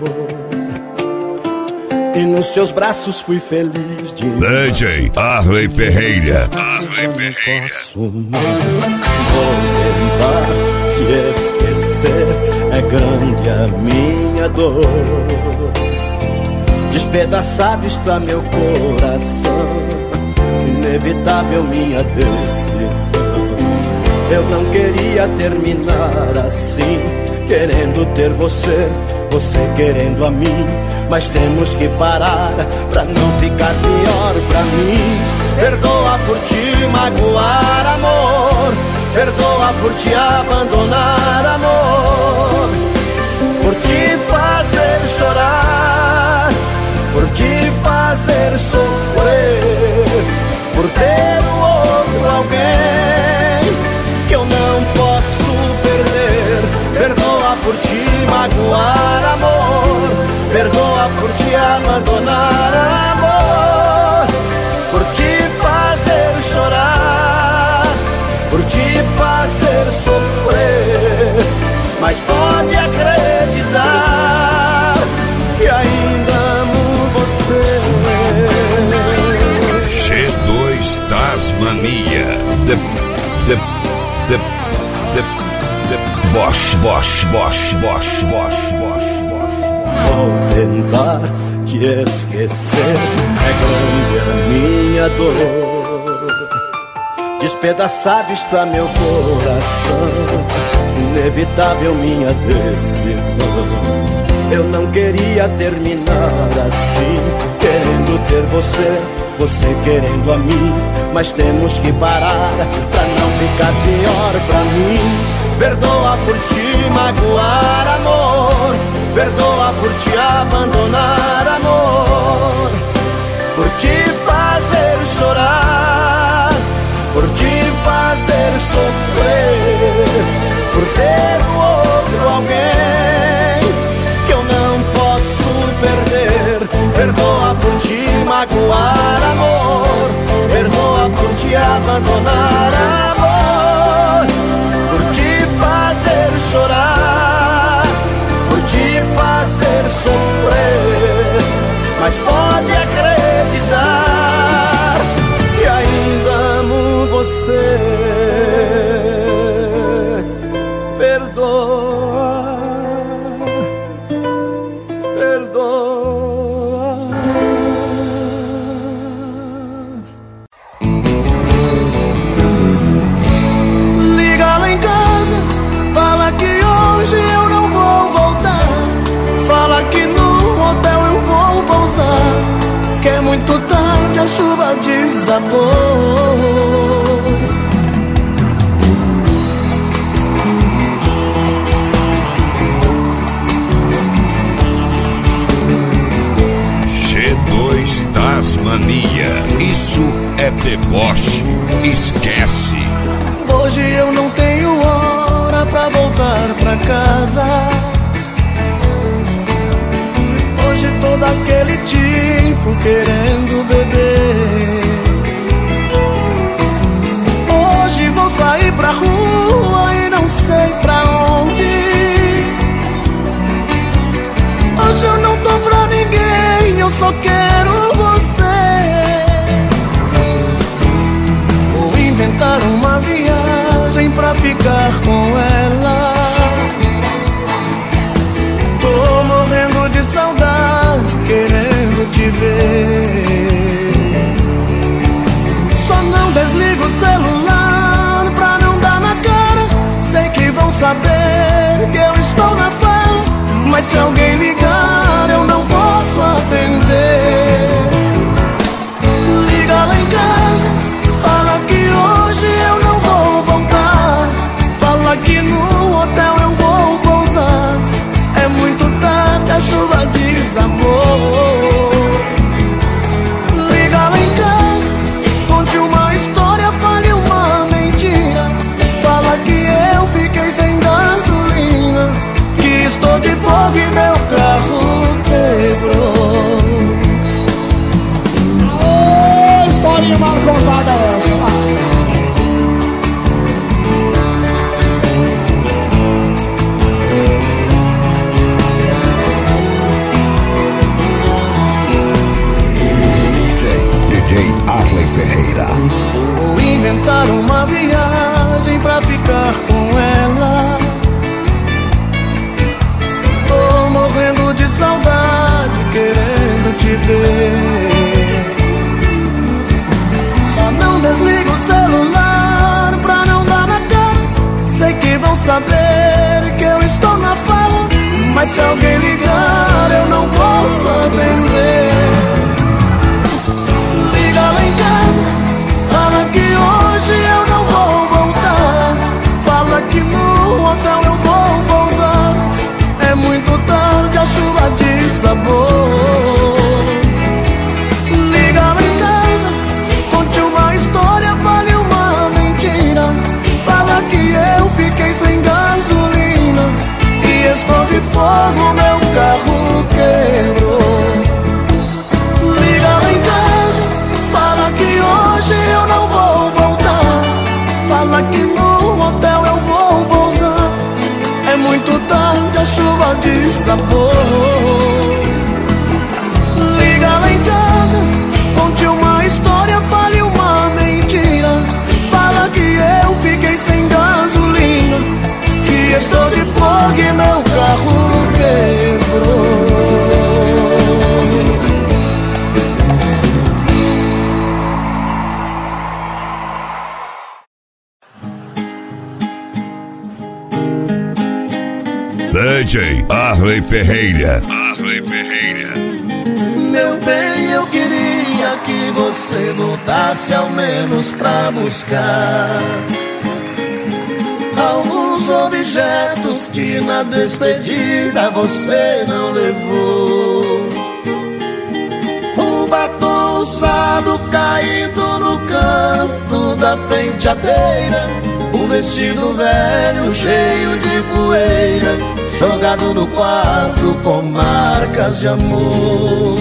E nos seus braços fui feliz de D J Arley Ferreira. Arley Ferreira. Vou tentar te esquecer, é grande a minha dor. Despedaçado está meu coração, inevitável minha decisão. Eu não queria terminar assim, querendo ter você, você querendo a mim. Mas temos que parar pra não ficar pior pra mim. Perdoa por te magoar, amor. Perdoa por te abandonar, amor. Por te fazer chorar, por te fazer sofrer, por ter um outro alguém que eu não posso perder. Perdoa por te magoar, amor. Perdoa por te abandonar, amor. Por te fazer chorar, por te fazer sofrer. Mas pode acreditar que ainda amo você. G dois Tasmania. De, de, de, de, de, Bosch, Bosch, Bosch, Bosch, Bosch, Bosch. Vou tentar te esquecer, é grande a minha dor. Despedaçado está meu coração, inevitável minha decisão. Eu não queria terminar assim, querendo ter você, você querendo a mim. Mas temos que parar pra não ficar pior pra mim. Perdoa por te magoar, amor. Perdoa por te abandonar, amor. Por te fazer chorar, por te fazer sofrer, por ter um outro alguém que eu não posso perder. Perdoa por te magoar, amor. Perdoa por te abandonar, amor. Por te fazer chorar, por te fazer sofrer. Mas pode acreditar que ainda amo você. Perdoa, perdoa. Liga lá em casa, fala que hoje eu não vou voltar. Fala que no hotel eu vou pousar, que é muito tarde, a chuva desabou. G dois Tasmania, isso é deboche, esquece. Hoje eu não tenho hora pra voltar pra casa. Hoje todo aquele tipo querendo beber. Hoje vou sair pra rua e não sei pra onde. Hoje eu não tô pra ninguém, eu só quero você. Vou inventar uma viagem pra ficar com ela. Tô morrendo de saudade, querendo te ver. Só não desligo o celular pra não dar na cara. Sei que vão saber que eu estou na farra, mas se alguém ligar eu não posso atender. Liga lá em casa, fala que hoje eu não vou voltar. Fala que no hotel eu vou pousar. É muito tarde, a chuva desabou. Liga lá em casa, conte uma história, fale uma mentira. Fala que eu fiquei sem gasolina, que estou de fogo e meu carro saber que eu estou na farra, mas se alguém ligar eu não posso atender. Liga lá em casa, fala que hoje eu não vou voltar. Fala que no hotel eu vou pousar. É muito tarde, a chuva de sabor. Liga lá em casa, conte uma história, fale uma mentira. Fala que eu fiquei sem gasolina e estou de fogo, meu carro quebrou. Liga lá em casa, fala que hoje eu não vou voltar. Fala que no hotel eu vou pousar. É muito tarde, a chuva de sabor. Liga lá em casa, conte uma história, fale uma mentira. Fala que eu fiquei sem gasolina, que estou de fogo e meu carro quebrou. D J Arley Ferreira. Arley Ferreira. Meu bem, eu queria que você voltasse ao menos pra buscar alguns objetos que na despedida você não levou. Um batom usado caído no canto da penteadeira, um vestido velho cheio de poeira, jogado no quarto com marcas de amor.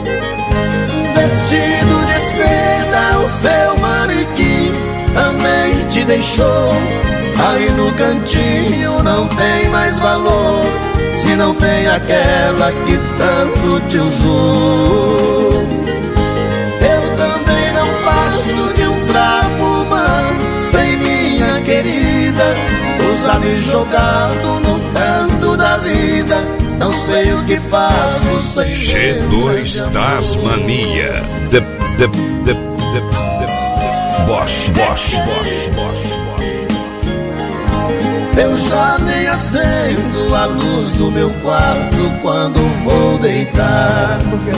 Vestido de seda, o seu manequim também te deixou. Aí no cantinho não tem mais valor, se não tem aquela que tanto te usou. Eu também não passo de um trapo humano sem minha querida, usado e jogado no canto da vida. Não sei o que faço sem G dois Tasmania. De, de, de, de, de. Bosch, Bosch, Bosch, Bosch. Eu já nem acendo a luz do meu quarto quando vou deitar. Por quê?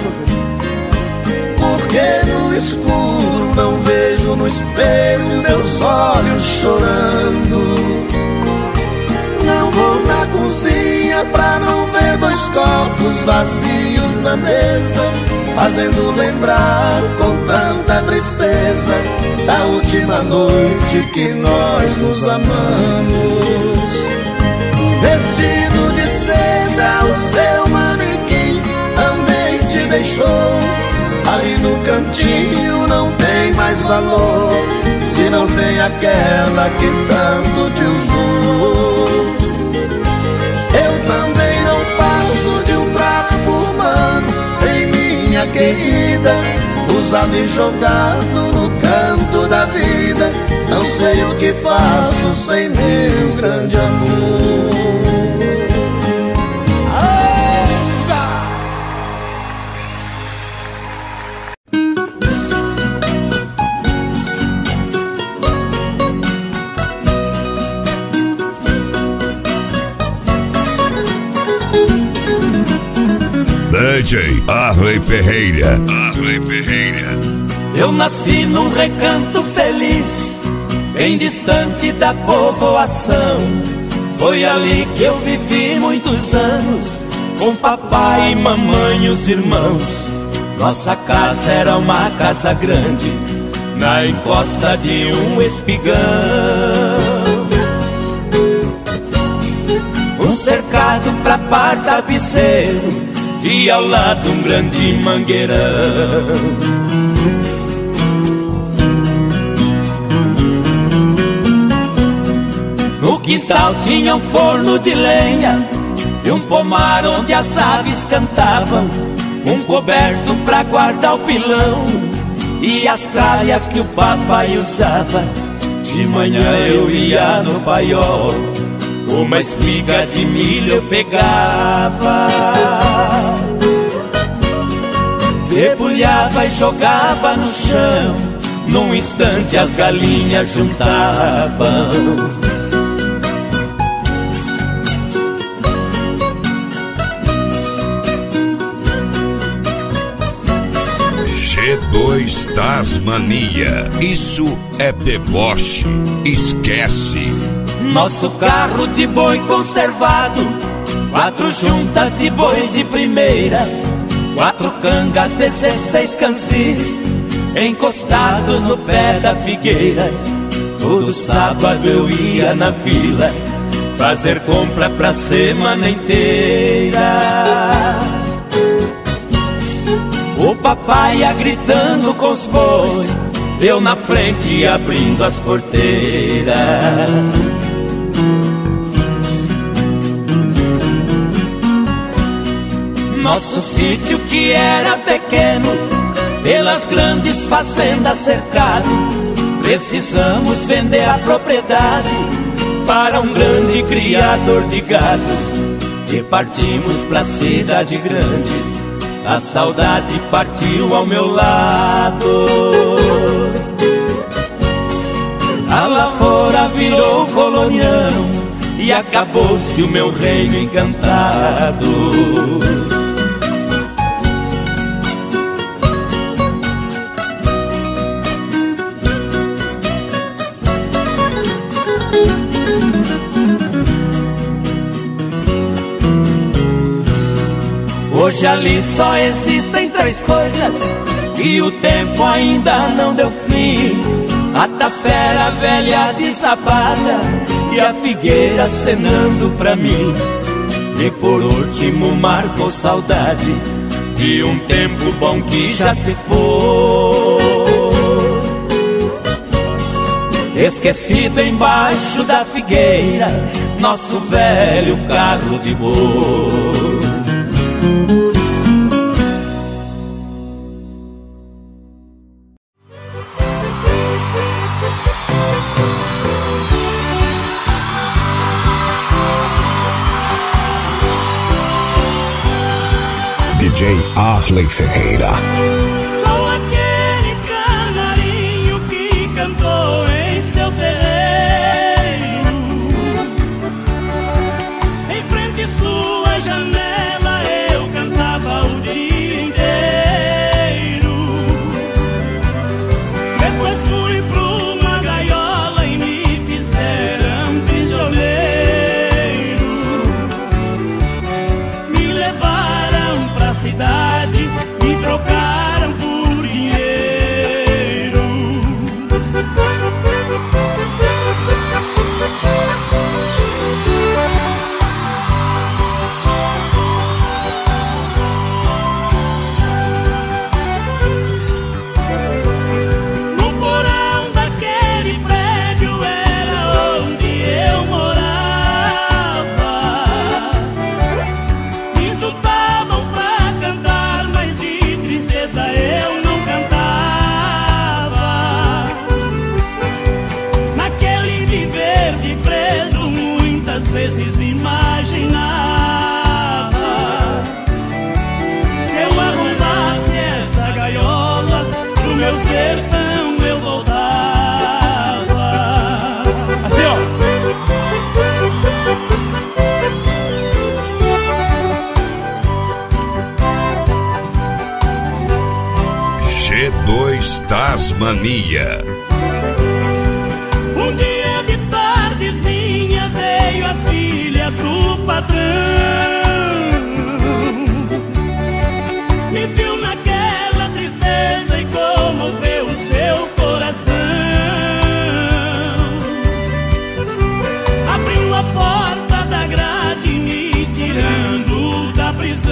Porque no escuro não vejo no espelho meus olhos chorando. Não vou na cozinha pra não ver dois copos vazios na mesa, fazendo lembrar com tanta tristeza da última noite que nós nos amamos. Vestido de seda, o seu manequim também te deixou. Ali no cantinho não tem mais valor, se não tem aquela que tanto te usou. Eu também não passo de um trapo humano sem minha querida, usado e jogado no canto da vida. Não sei o que faço sem meu grande amor. D J Arley Ferreira. Arley Ferreira. Eu nasci num recanto feliz, bem distante da povoação. Foi ali que eu vivi muitos anos, com papai, mamãe e os irmãos. Nossa casa era uma casa grande, na encosta de um espigão. Um cercado pra par tapeceiro e ao lado um grande mangueirão. No quintal tinha um forno de lenha e um pomar onde as aves cantavam, um coberto pra guardar o pilão e as tralhas que o papai usava. De manhã eu ia no paiol, uma espiga de milho eu pegava, debulhava e jogava no chão. Num instante as galinhas juntavam. G dois Tasmania. Isso é deboche. Esquece. Nosso carro de boi conservado, quatro juntas de bois de primeira, quatro cangas dezesseis cansis, encostados no pé da figueira. Todo sábado eu ia na vila fazer compra pra semana inteira. O papai ia gritando com os bois, eu na frente abrindo as porteiras. Nosso sítio que era pequeno, pelas grandes fazendas cercado, precisamos vender a propriedade para um grande criador de gado. E partimos pra cidade grande, a saudade partiu ao meu lado. A lavoura virou colonião e acabou-se o meu reino encantado. Hoje ali só existem três coisas e o tempo ainda não deu fim: a tapera velha desapada e a figueira acenando pra mim. E por último marcou saudade de um tempo bom que já se foi, esquecido embaixo da figueira, nosso velho carro de boi. D J Arley Ferreira. Sou aquele canarinho que cantou em seu terreiro, em frente à sua janela eu cantava o dia inteiro. Depois fui pra uma gaiola e me fizeram prisioneiro. Me levaram pra cidade, me trocaram por dinheiro. No porão daquele prédio era onde eu morava. Me insultavam pra cantar, mas de tristeza eu não cantava. Naquele viver de preso muitas vezes imaginava: se eu arrombasse essa gaiola, pro meu sertão eu voltava. Assim, ó. G dois Tasmania. Um dia de tardezinha veio a filha do patrão, me viu naquela tristeza e comoveu o seu coração. Abriu a porta da grade me tirando da prisão.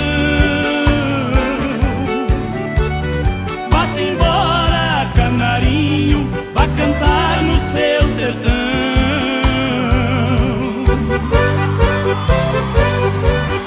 Vá-se embora, canarinho, vá cantar no seu sertão.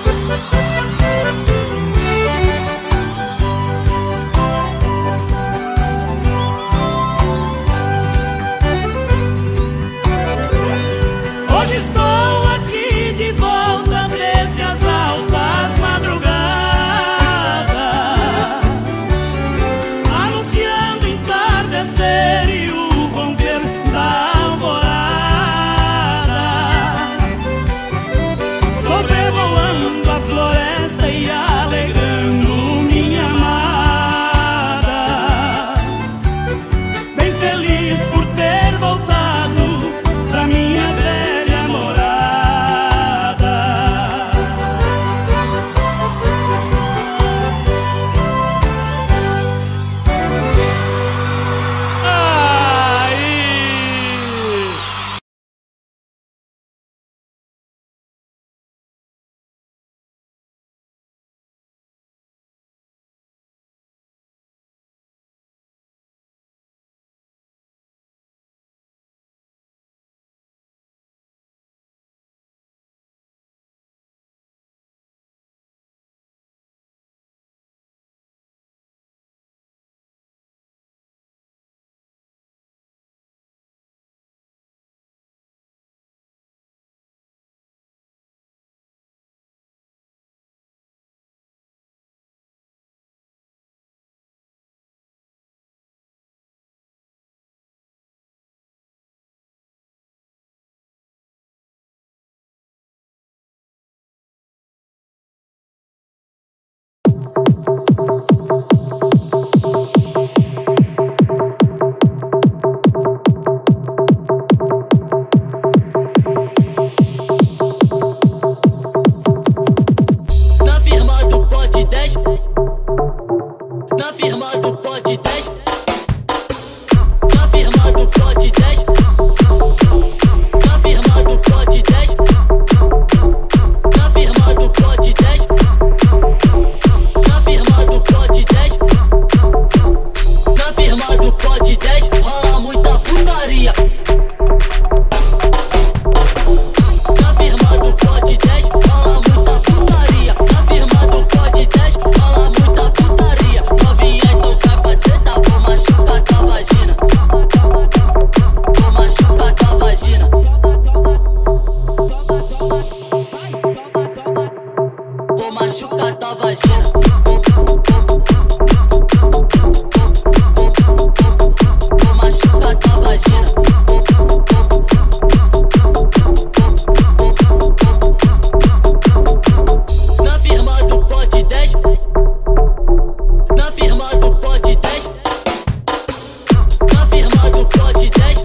pode dez. Na firma do pode dez. Na firma do pode dez. Na firma do pode dez. Na firma do pode dez. Na firma do pode dez. Na firma do pode dez rola muita putaria. Na firma do pode dez rola muita putaria. Na firma do pode dez rola muita putaria. Novinha então cai pra treta, vou machucar tua vagina. Vou machucar tua vagina. Vou machucar tua vagina. Vou machucar tua vagina. Na firma do pode dez. Na firma do pode dez. Na firma do pode dez.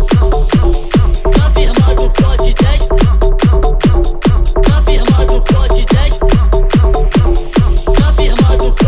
Na firma do pode dez. Na firma do pode dez. Na firma do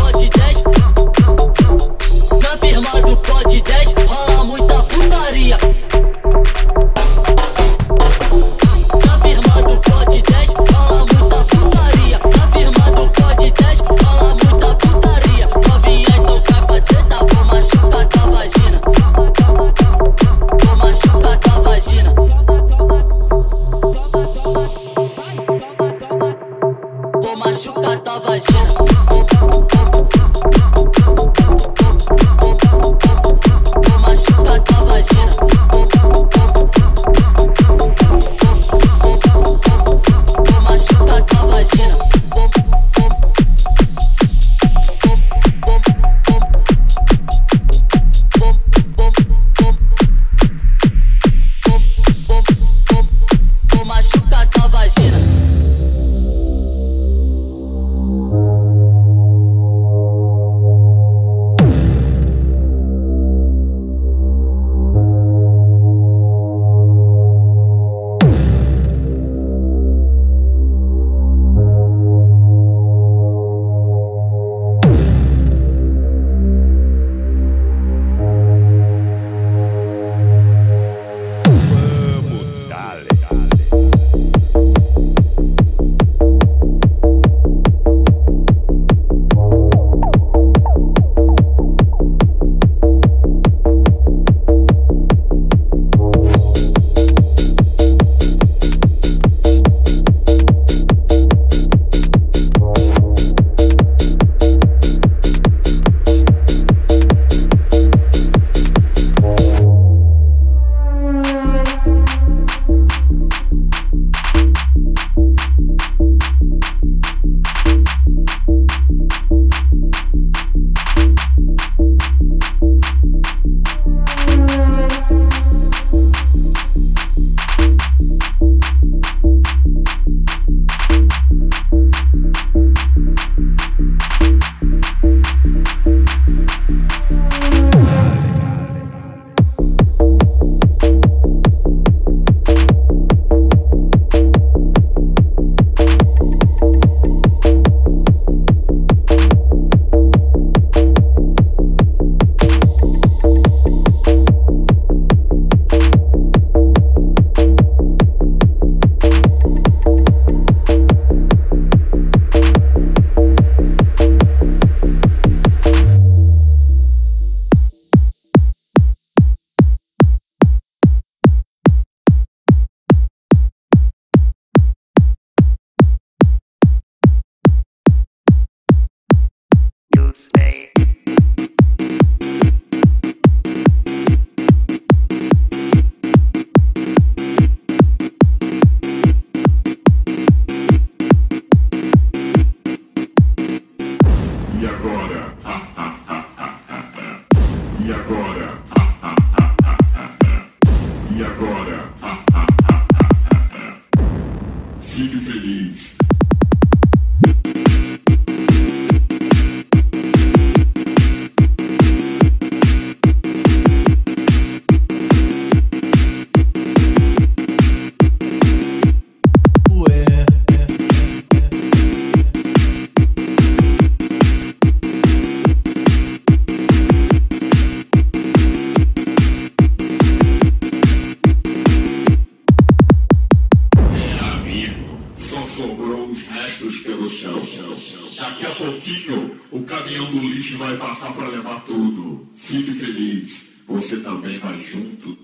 pouquinho, o caminhão do lixo vai passar pra levar tudo. Fique feliz, você também vai junto.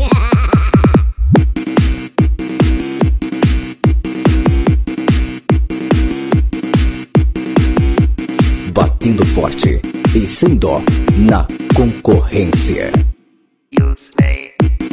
Batendo forte e sem dó na concorrência. You stay.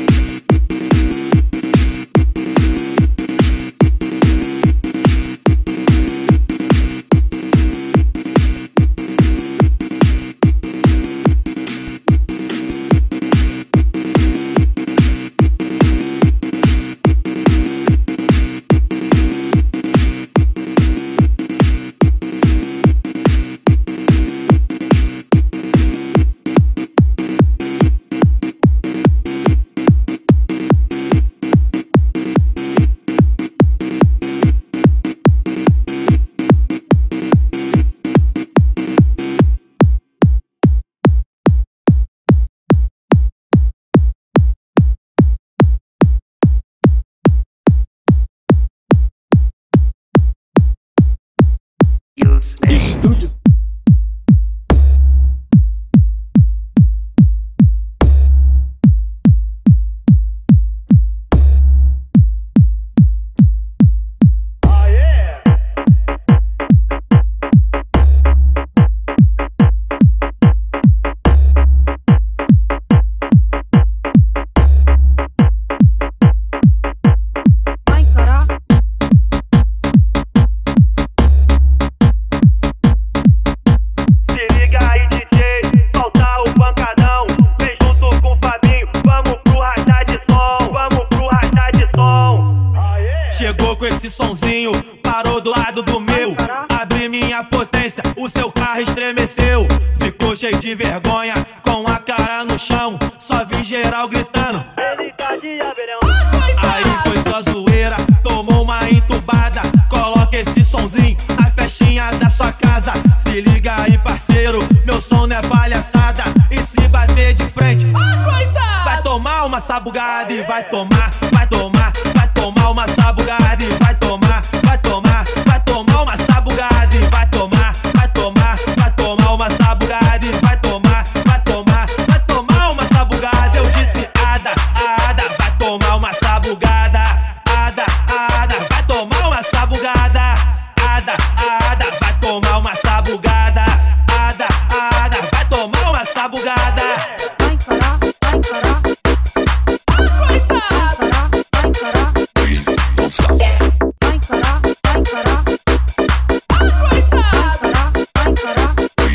Estúdio. Chegou com esse sonzinho, parou do lado do meu. Abri minha potência, o seu carro estremeceu. Ficou cheio de vergonha, com a cara no chão. Só vi geral gritando. Aí foi só zoeira, tomou uma entubada. Coloca esse sonzinho na festinha da sua casa. Se liga aí, parceiro, meu som não é palhaçada. E se bater de frente, vai tomar uma sabugada. E vai tomar, vai tomar, vai tomar uma sabugada. E vai tomar, vai tomar, vai tomar uma sabugada. E vai tomar, vai tomar, vai tomar uma sabugada. E vai tomar, vai tomar, vai tomar uma sabugada. Eu disse ada, ada, vai tomar uma sabugada. Ada, ada, vai tomar uma sabugada. Ada, ada, vai tomar uma sabugada. Ada, ada, vai tomar uma sabugada. Vai parar, vai parar. Vai parar, vai parar. Vai parar, vai parar. Vai parar, vai parar.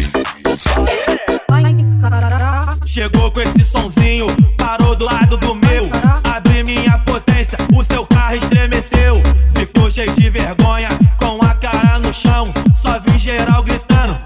Vai parar. Chegou com esse sonzinho, parou do lado do meu. Abri minha potência, o seu carro estremeceu. Ficou cheio de vergonha, com a cara no chão. Só vi geral gritando.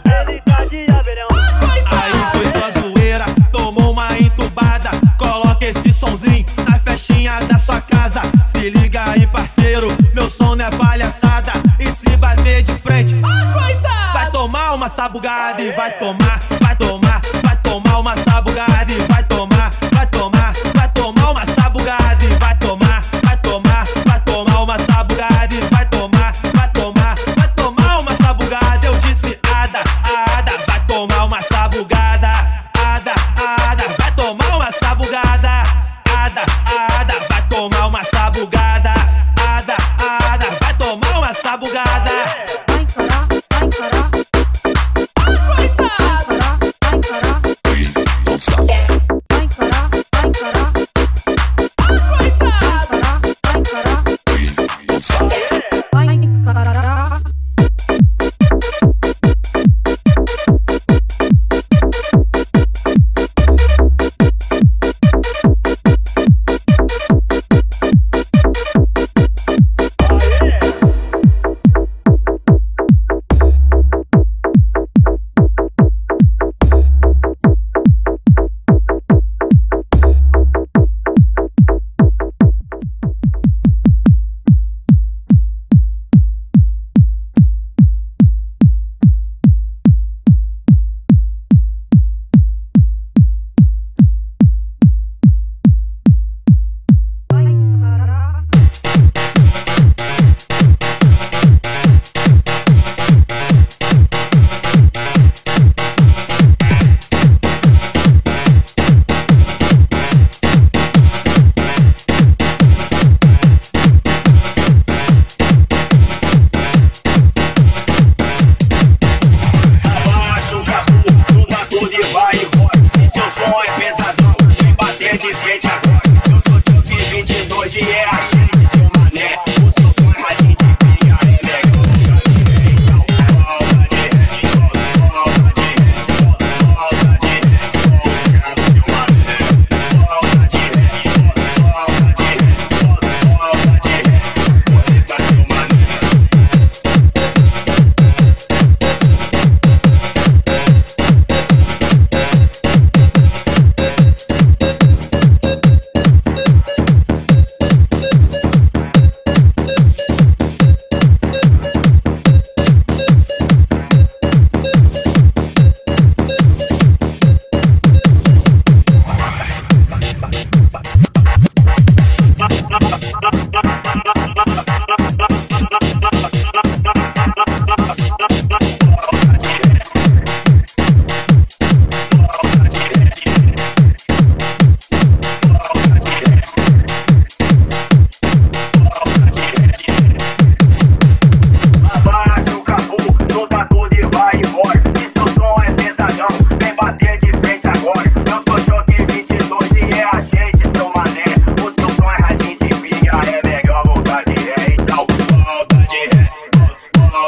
Aí foi só zoeira, tomou uma entubada. Coloca esse sonzinho na festinha da sua casa. Se liga aí, parceiro, meu som não é palhaçada. E se bater de frente, vai tomar uma sabugada. E vai tomar, vai tomar, vai tomar uma sabugada. E vai tomar, vai tomar, vai tomar uma sabugada. E vai tomar, vai tomar, vai tomar uma sabugada. E vai tomar, vai tomar, vai tomar uma sabugada. Eu disse ada, ada, vai tomar uma sabugada. Ada, ada, vai tomar uma sabugada. Ada, ada, vai tomar uma sabugada. Ada, ada, vai tomar uma sabugada. Vai parar, vai parar. Vai parar, vai parar.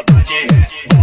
fuder.